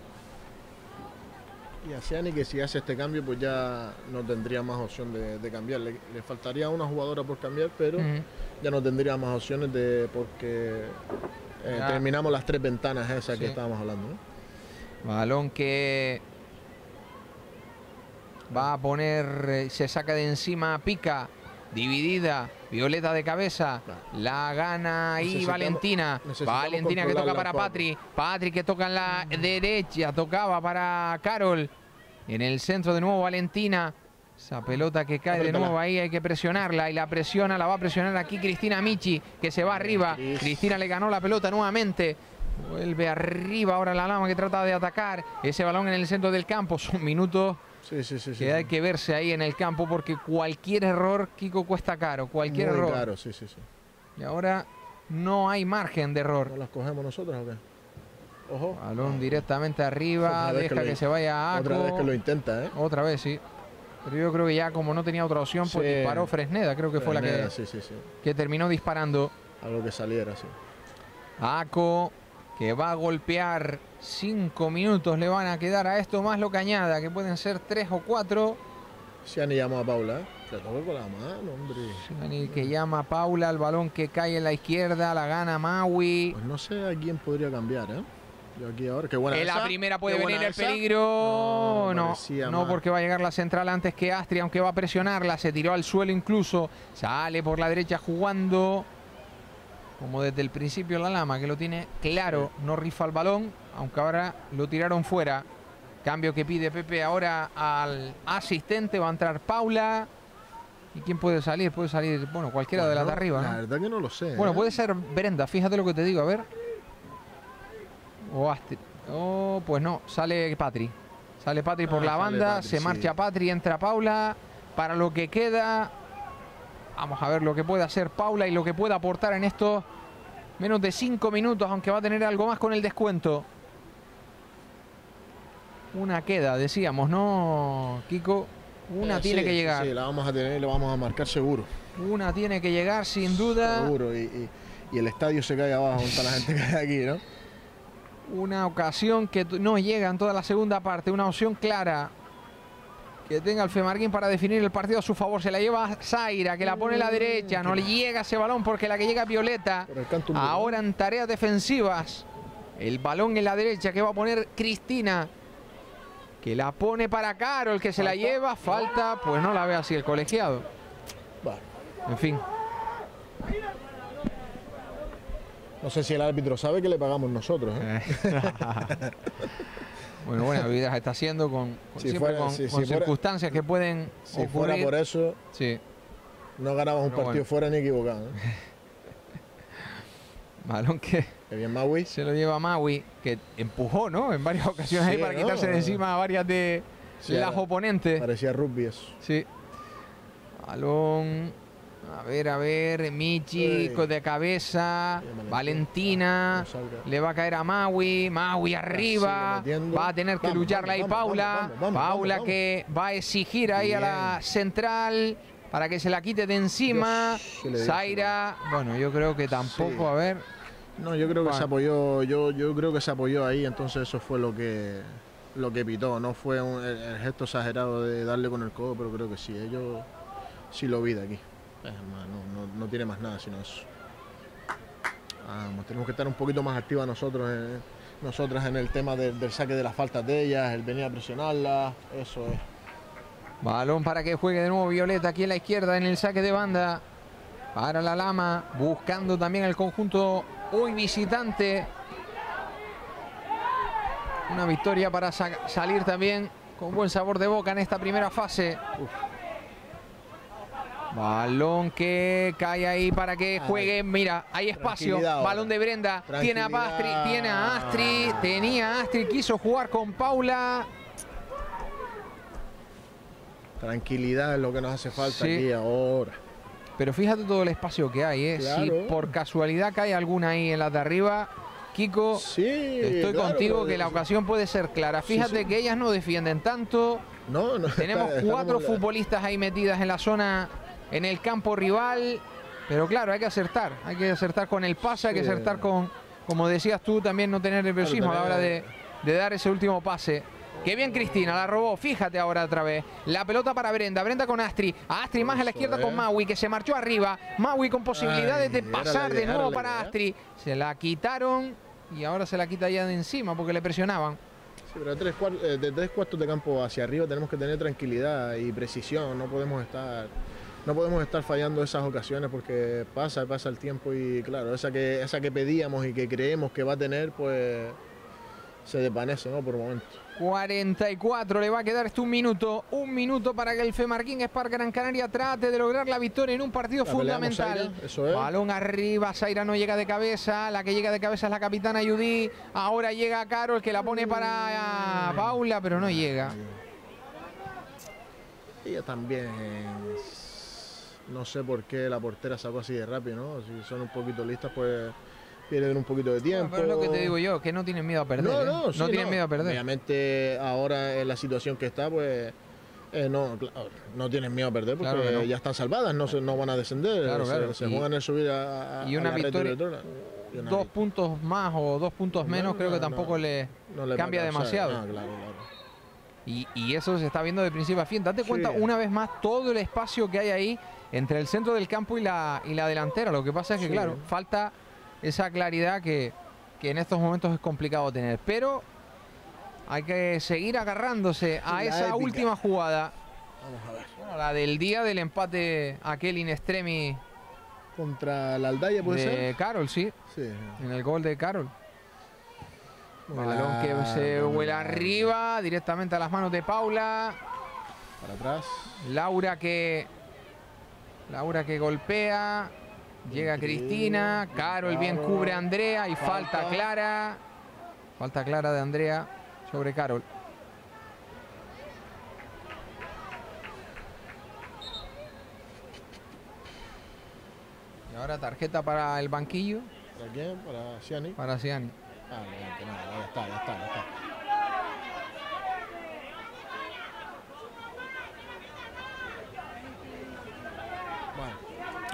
Y a Ciani, que si hace este cambio, pues ya no tendría más opción de cambiar. Le faltaría una jugadora por cambiar, pero ya no tendría más opciones porque terminamos las 3 ventanas esas que estábamos hablando, ¿no? Balón que va a poner, se saca de encima, pica, dividida, Violeta de cabeza, la gana ahí Valentina. Valentina que toca para Patri. Patri que toca en la derecha, tocaba para Carol. En el centro de nuevo Valentina. Esa pelota que cae de nuevo ahí, hay que presionarla y la presiona, la va a presionar aquí Cristina Michi, que se va arriba. Cristina le ganó la pelota nuevamente. Vuelve arriba ahora la Lama que trata de atacar. Ese balón en el centro del campo. Son minutos que hay que verse ahí en el campo porque cualquier error, Kiko, cuesta caro. Cualquier error. Claro, Y ahora no hay margen de error. ¿No las cogemos nosotros o qué? Ojo. Balón directamente arriba, deja que se vaya a Ako. Otra vez que lo intenta, ¿eh? Otra vez, sí. Pero yo creo que ya como no tenía otra opción, pues disparó Fresneda. Creo que fue la que terminó disparando. Algo que saliera, sí. Ako, que va a golpear. 5 minutos le van a quedar a esto, más lo que añada, que pueden ser 3 o 4. Ciani llamó a Paula, se tocó con la mano, hombre. Ciani que llama a Paula, el balón que cae en la izquierda, la gana Maui. Pues no sé a quién podría cambiar, ¿eh? Yo aquí ahora, qué buena en la primera puede venir el peligro. No, porque va a llegar la central antes que Astrid, aunque va a presionarla. Se tiró al suelo incluso. Sale por la derecha jugando. Como desde el principio la Lama, que lo tiene claro. No rifa el balón, aunque ahora lo tiraron fuera. Cambio que pide Pepe ahora al asistente. Va a entrar Paula. ¿Y quién puede salir? Puede salir, bueno, cualquiera de las de arriba, ¿no? La verdad que no lo sé. Bueno, puede ser Brenda, fíjate lo que te digo, a ver. O Astrid. Oh, pues no, sale Patri. Sale Patri por la banda, se marcha Patri, entra Paula. Para lo que queda, vamos a ver lo que puede hacer Paula y lo que puede aportar en estos menos de 5 minutos, aunque va a tener algo más con el descuento. Una queda, decíamos, ¿no, Kiko? Una tiene que llegar. Sí, la vamos a tener y la vamos a marcar seguro. Una tiene que llegar, sin duda. Seguro, y el estadio se cae abajo con toda la gente que hay aquí, ¿no? Una ocasión que no llega en toda la segunda parte, una opción clara que tenga el Femarguín para definir el partido a su favor. Se la lleva Zaira, que la pone a la derecha, no le llega ese balón porque la que llega es Violeta. Ahora en tareas defensivas, el balón en la derecha que va a poner Cristina, que la pone para Carol, que se la lleva, falta, pues no la ve así el colegiado. En fin. No sé si el árbitro sabe que le pagamos nosotros, ¿eh? Bueno, buena vida está haciendo con circunstancias que pueden si ocurrir. Fuera por eso, sí, no ganamos un partido fuera ni equivocado, ¿eh? Balón que bien Maui. Se lo lleva Maui, que empujó, ¿no? En varias ocasiones ahí para quitarse de encima a varias de las oponentes. Parecía rugby eso. Sí. Balón. A ver, Michi de cabeza, Valentina, le va a caer a Maui, arriba, va a tener que lucharla ahí Paula, Paula que va a exigir ahí a la central para que se la quite de encima, Zaira, bueno, yo creo que tampoco, a ver. No, yo creo que se apoyó, yo creo que se apoyó ahí, entonces eso fue lo que pitó, no fue el gesto exagerado de darle con el codo, pero creo que sí, yo sí lo vi de aquí. No tiene más nada sino eso. Tenemos que estar un poquito más activas nosotras en el tema del saque de las faltas de ellas, el venir a presionarlas, eso es. Balón para que juegue de nuevo Violeta aquí en la izquierda en el saque de banda. Para la Lama, buscando también el conjunto hoy visitante. Una victoria para salir también con buen sabor de boca en esta primera fase. Balón que cae ahí para que juegue. Mira, hay espacio. Balón de Brenda. Tiene a Pastri, tiene a Astrid. Tenía a Astrid, quiso jugar con Paula. Tranquilidad es lo que nos hace falta aquí ahora. Pero fíjate todo el espacio que hay, ¿eh? Claro. Si por casualidad cae alguna ahí en la de arriba, Kiko, estoy contigo que la ocasión puede ser clara. Fíjate que ellas no defienden tanto. Tenemos 4 futbolistas ahí metidas en la zona, en el campo rival, pero claro, hay que acertar con el pase, hay que acertar con, como decías tú, también no tener nerviosismo a la hora de dar ese último pase. Qué bien Cristina, la robó, fíjate ahora otra vez. La pelota para Brenda, Brenda con Astrid, Astrid más a la izquierda con Maui, que se marchó arriba. Maui con posibilidades de pasar de nuevo para Astrid. Se la quitaron y ahora se la quita ya de encima porque le presionaban. Sí, pero de 3/4 de campo hacia arriba tenemos que tener tranquilidad y precisión, no podemos estar fallando esas ocasiones porque pasa el tiempo y claro, esa que pedíamos y que creemos que va a tener, pues se desvanece, ¿no? Por momentos. 44, le va a quedar un minuto para que el Femarguín Spark Gran Canaria trate de lograr la victoria en un partido fundamental. Zaira, eso es. Balón arriba, Zaira no llega de cabeza, la que llega de cabeza es la capitana Judy, ahora llega Carol que la pone para Paula, pero no llega. Ella también, no sé por qué la portera sacó así de rápido, ¿no? Si son un poquito listas, pues pierden un poquito de tiempo. Pero es lo que te digo yo, que no tienen miedo a perder. No tienen miedo a perder. Obviamente ahora en la situación que está, pues no tienen miedo a perder porque ya están salvadas, no van a descender. Se juegan en subir a una victoria. 2 puntos más o 2 puntos menos creo que tampoco le cambia demasiado. Claro. Y eso se está viendo de principio a fin. Date cuenta una vez más todo el espacio que hay ahí entre el centro del campo y la delantera. Lo que pasa es que, claro, falta esa claridad que en estos momentos es complicado tener. Pero hay que seguir agarrándose a esa última jugada. Vamos a ver. Bueno, la del día del empate aquel in extremis. Contra la Aldaya, ¿puede ser? De Carol, sí. En el gol de Carol. Balón que se vuela arriba, directamente a las manos de Paula. Para atrás. Laura que golpea. Llega Cristina. Carol bien cubre a Andrea y falta clara. Falta clara de Andrea sobre Carol. Y ahora tarjeta para el banquillo. ¿Para quién? Para Ciani. Para Ciani. Ya está.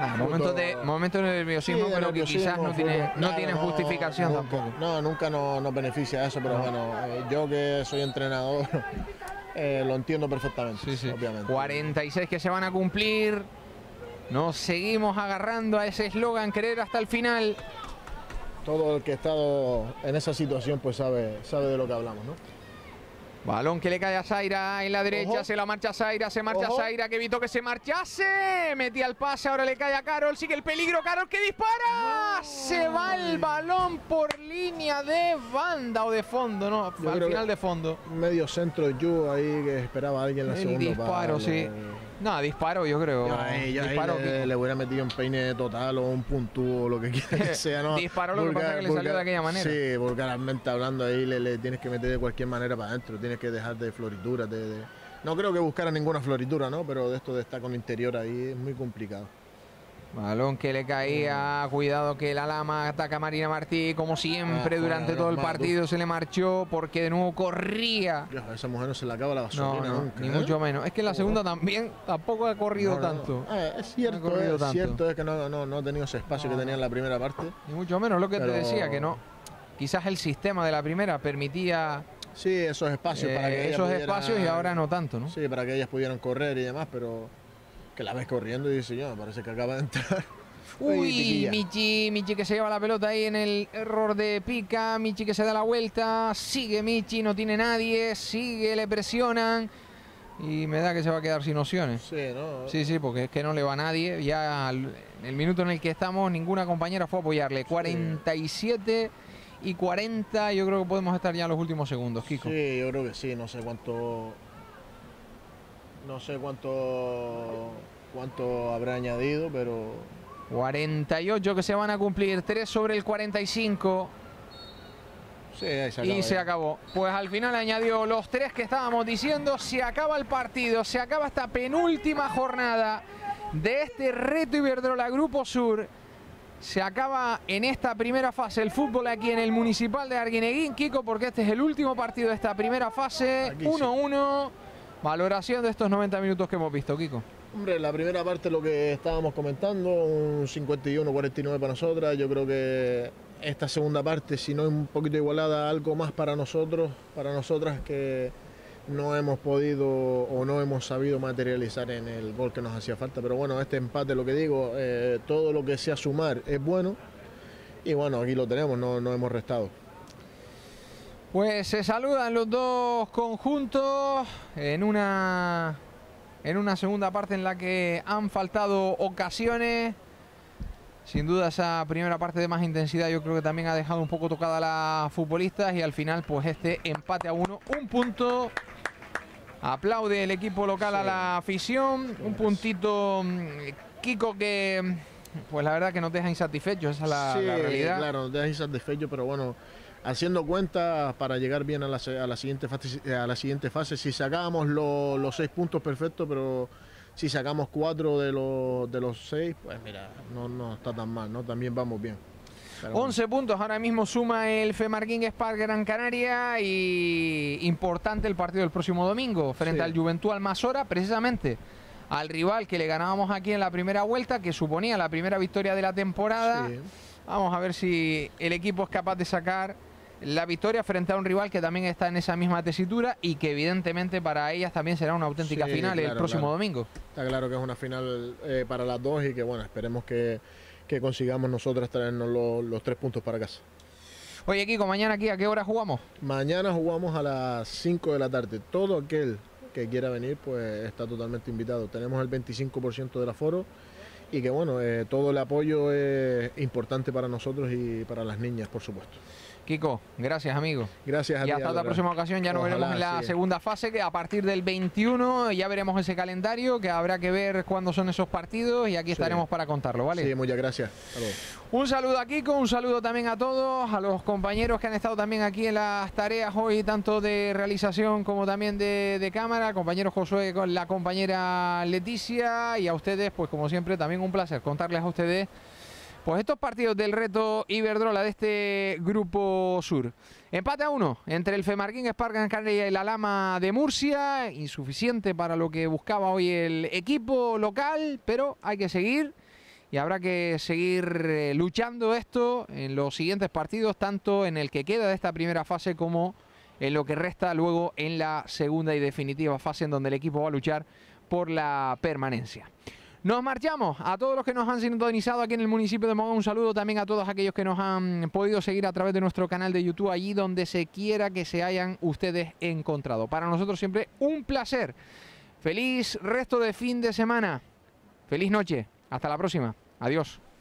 Momentos de nerviosismo, Sí, pero que quizás no tienen justificación tampoco. Nunca nos beneficia eso, pero bueno, yo que soy entrenador lo entiendo perfectamente, Sí. obviamente. 46 que se van a cumplir. Nos seguimos agarrando a ese eslogan, querer hasta el final. Todo el que ha estado en esa situación pues sabe de lo que hablamos, ¿no? Balón que le cae a Zaira en la derecha, Ojo. se la marcha Zaira, se marcha Ojo. Zaira, que evitó que se marchase, metía el pase, ahora le cae a Carol, sigue el peligro, Carol que dispara, se va el balón por línea de banda o de fondo, no, Yo al creo final que de fondo. Medio centro yo ahí que esperaba a alguien la El segunda. disparo, sí. No, disparo yo creo. Yo ahí Disparo, le hubiera metido un peine total o un puntúo o lo que quiera que sea, ¿no? Disparó, lo que pasa es que le salió de aquella manera. Sí, vulgarmente hablando ahí le tienes que meter de cualquier manera para adentro, tienes que dejar de florituras. No creo que buscara ninguna floritura, ¿no? Pero de esto de estar con interior ahí es muy complicado. Balón que le caía, cuidado que la Lama ataca a Marina Martí, como siempre durante todo el partido se le marchó porque de nuevo corría. Dios, a esa mujer no se le acaba la gasolina nunca. Ni mucho menos. Es que en la segunda también tampoco ha corrido tanto. Es cierto, es que no ha tenido ese espacio que tenía en la primera parte. Ni mucho menos, lo que te decía, que no. Quizás el sistema de la primera permitía sí, esos espacios para que esos espacios y ahora no tanto, ¿no? Sí, para que ellas pudieran correr y demás, pero que la ves corriendo y dice yo, parece que acaba de entrar. Uy, Michi que se lleva la pelota ahí en el error de pica, Michi que se da la vuelta, sigue Michi, no tiene nadie, sigue, le presionan y me da que se va a quedar sin opciones. Sí, ¿no? Sí, porque es que no le va a nadie, ya en el minuto en el que estamos ninguna compañera fue a apoyarle, 47 y 40, yo creo que podemos estar ya en los últimos segundos, Kiko. Sí, yo creo que sí, no sé cuánto habrá añadido, pero 48 que se van a cumplir, 3 sobre el 45. sí, ahí Se acabó. Pues al final añadió los 3 que estábamos diciendo. Se acaba el partido, se acaba esta penúltima jornada de este reto Iberdrola Grupo Sur. Se acaba en esta primera fase el fútbol aquí en el Municipal de Arguineguín, Kiko, porque este es el último partido de esta primera fase. 1-1. Valoración de estos 90 minutos que hemos visto, Kiko. Hombre, la primera parte lo que estábamos comentando, un 51-49 para nosotras. Yo creo que esta segunda parte, si no es un poquito igualada, algo más para nosotros, para nosotras, que no hemos podido o no hemos sabido materializar en el gol que nos hacía falta. Pero bueno, este empate, lo que digo, todo lo que sea sumar es bueno. Y bueno, aquí lo tenemos, no hemos restado. Pues se saludan los dos conjuntos en una segunda parte en la que han faltado ocasiones. Sin duda esa primera parte de más intensidad yo creo que también ha dejado un poco tocada a las futbolistas y al final pues este empate a 1, un punto. Aplaude el equipo local a la afición, un puntito, Kiko, que pues la verdad que nos deja insatisfechos, esa es la realidad. Claro, nos deja insatisfechos, pero bueno, haciendo cuentas para llegar bien a la siguiente fase, si sacábamos los 6 puntos, perfecto, pero si sacamos 4 de los 6, pues mira, no está tan mal, ¿no? También vamos bien. Pero 11 puntos ahora mismo suma el Femarquín Spark Gran Canaria y importante el partido del próximo domingo frente al Juventud Almasora, precisamente al rival que le ganábamos aquí en la primera vuelta, que suponía la primera victoria de la temporada. Sí. Vamos a ver si el equipo es capaz de sacar la victoria frente a un rival que también está en esa misma tesitura y que evidentemente para ellas también será una auténtica final el próximo domingo. Está claro que es una final para las dos y que bueno, esperemos que consigamos nosotras traernos los 3 puntos para casa. Oye, Kiko, mañana aquí, ¿a qué hora jugamos? Mañana jugamos a las 5 de la tarde. Todo aquel que quiera venir pues está totalmente invitado. Tenemos el 25% del aforo y que bueno, todo el apoyo es importante para nosotros y para las niñas, por supuesto. Kiko, gracias, amigo. Gracias a ti. Y hasta la próxima ocasión, ya nos veremos en la segunda fase, que a partir del 21 ya veremos ese calendario, que habrá que ver cuándo son esos partidos y aquí estaremos para contarlo, ¿vale? Sí, muchas gracias. Un saludo a Kiko, un saludo también a todos, a los compañeros que han estado también aquí en las tareas hoy, tanto de realización como también de cámara, compañero Josué con la compañera Leticia, y a ustedes, pues como siempre, también un placer contarles a ustedes pues estos partidos del reto Iberdrola de este Grupo Sur. Empate a 1 entre el Femarquín Spark Gran Canaria y la Lama de Murcia. Insuficiente para lo que buscaba hoy el equipo local, pero hay que seguir y habrá que seguir luchando esto en los siguientes partidos, tanto en el que queda de esta primera fase como en lo que resta luego en la segunda y definitiva fase, en donde el equipo va a luchar por la permanencia. Nos marchamos. A todos los que nos han sintonizado aquí en el municipio de Mogán, un saludo también a todos aquellos que nos han podido seguir a través de nuestro canal de YouTube, allí donde se quiera que se hayan ustedes encontrado. Para nosotros siempre un placer. Feliz resto de fin de semana. Feliz noche. Hasta la próxima. Adiós.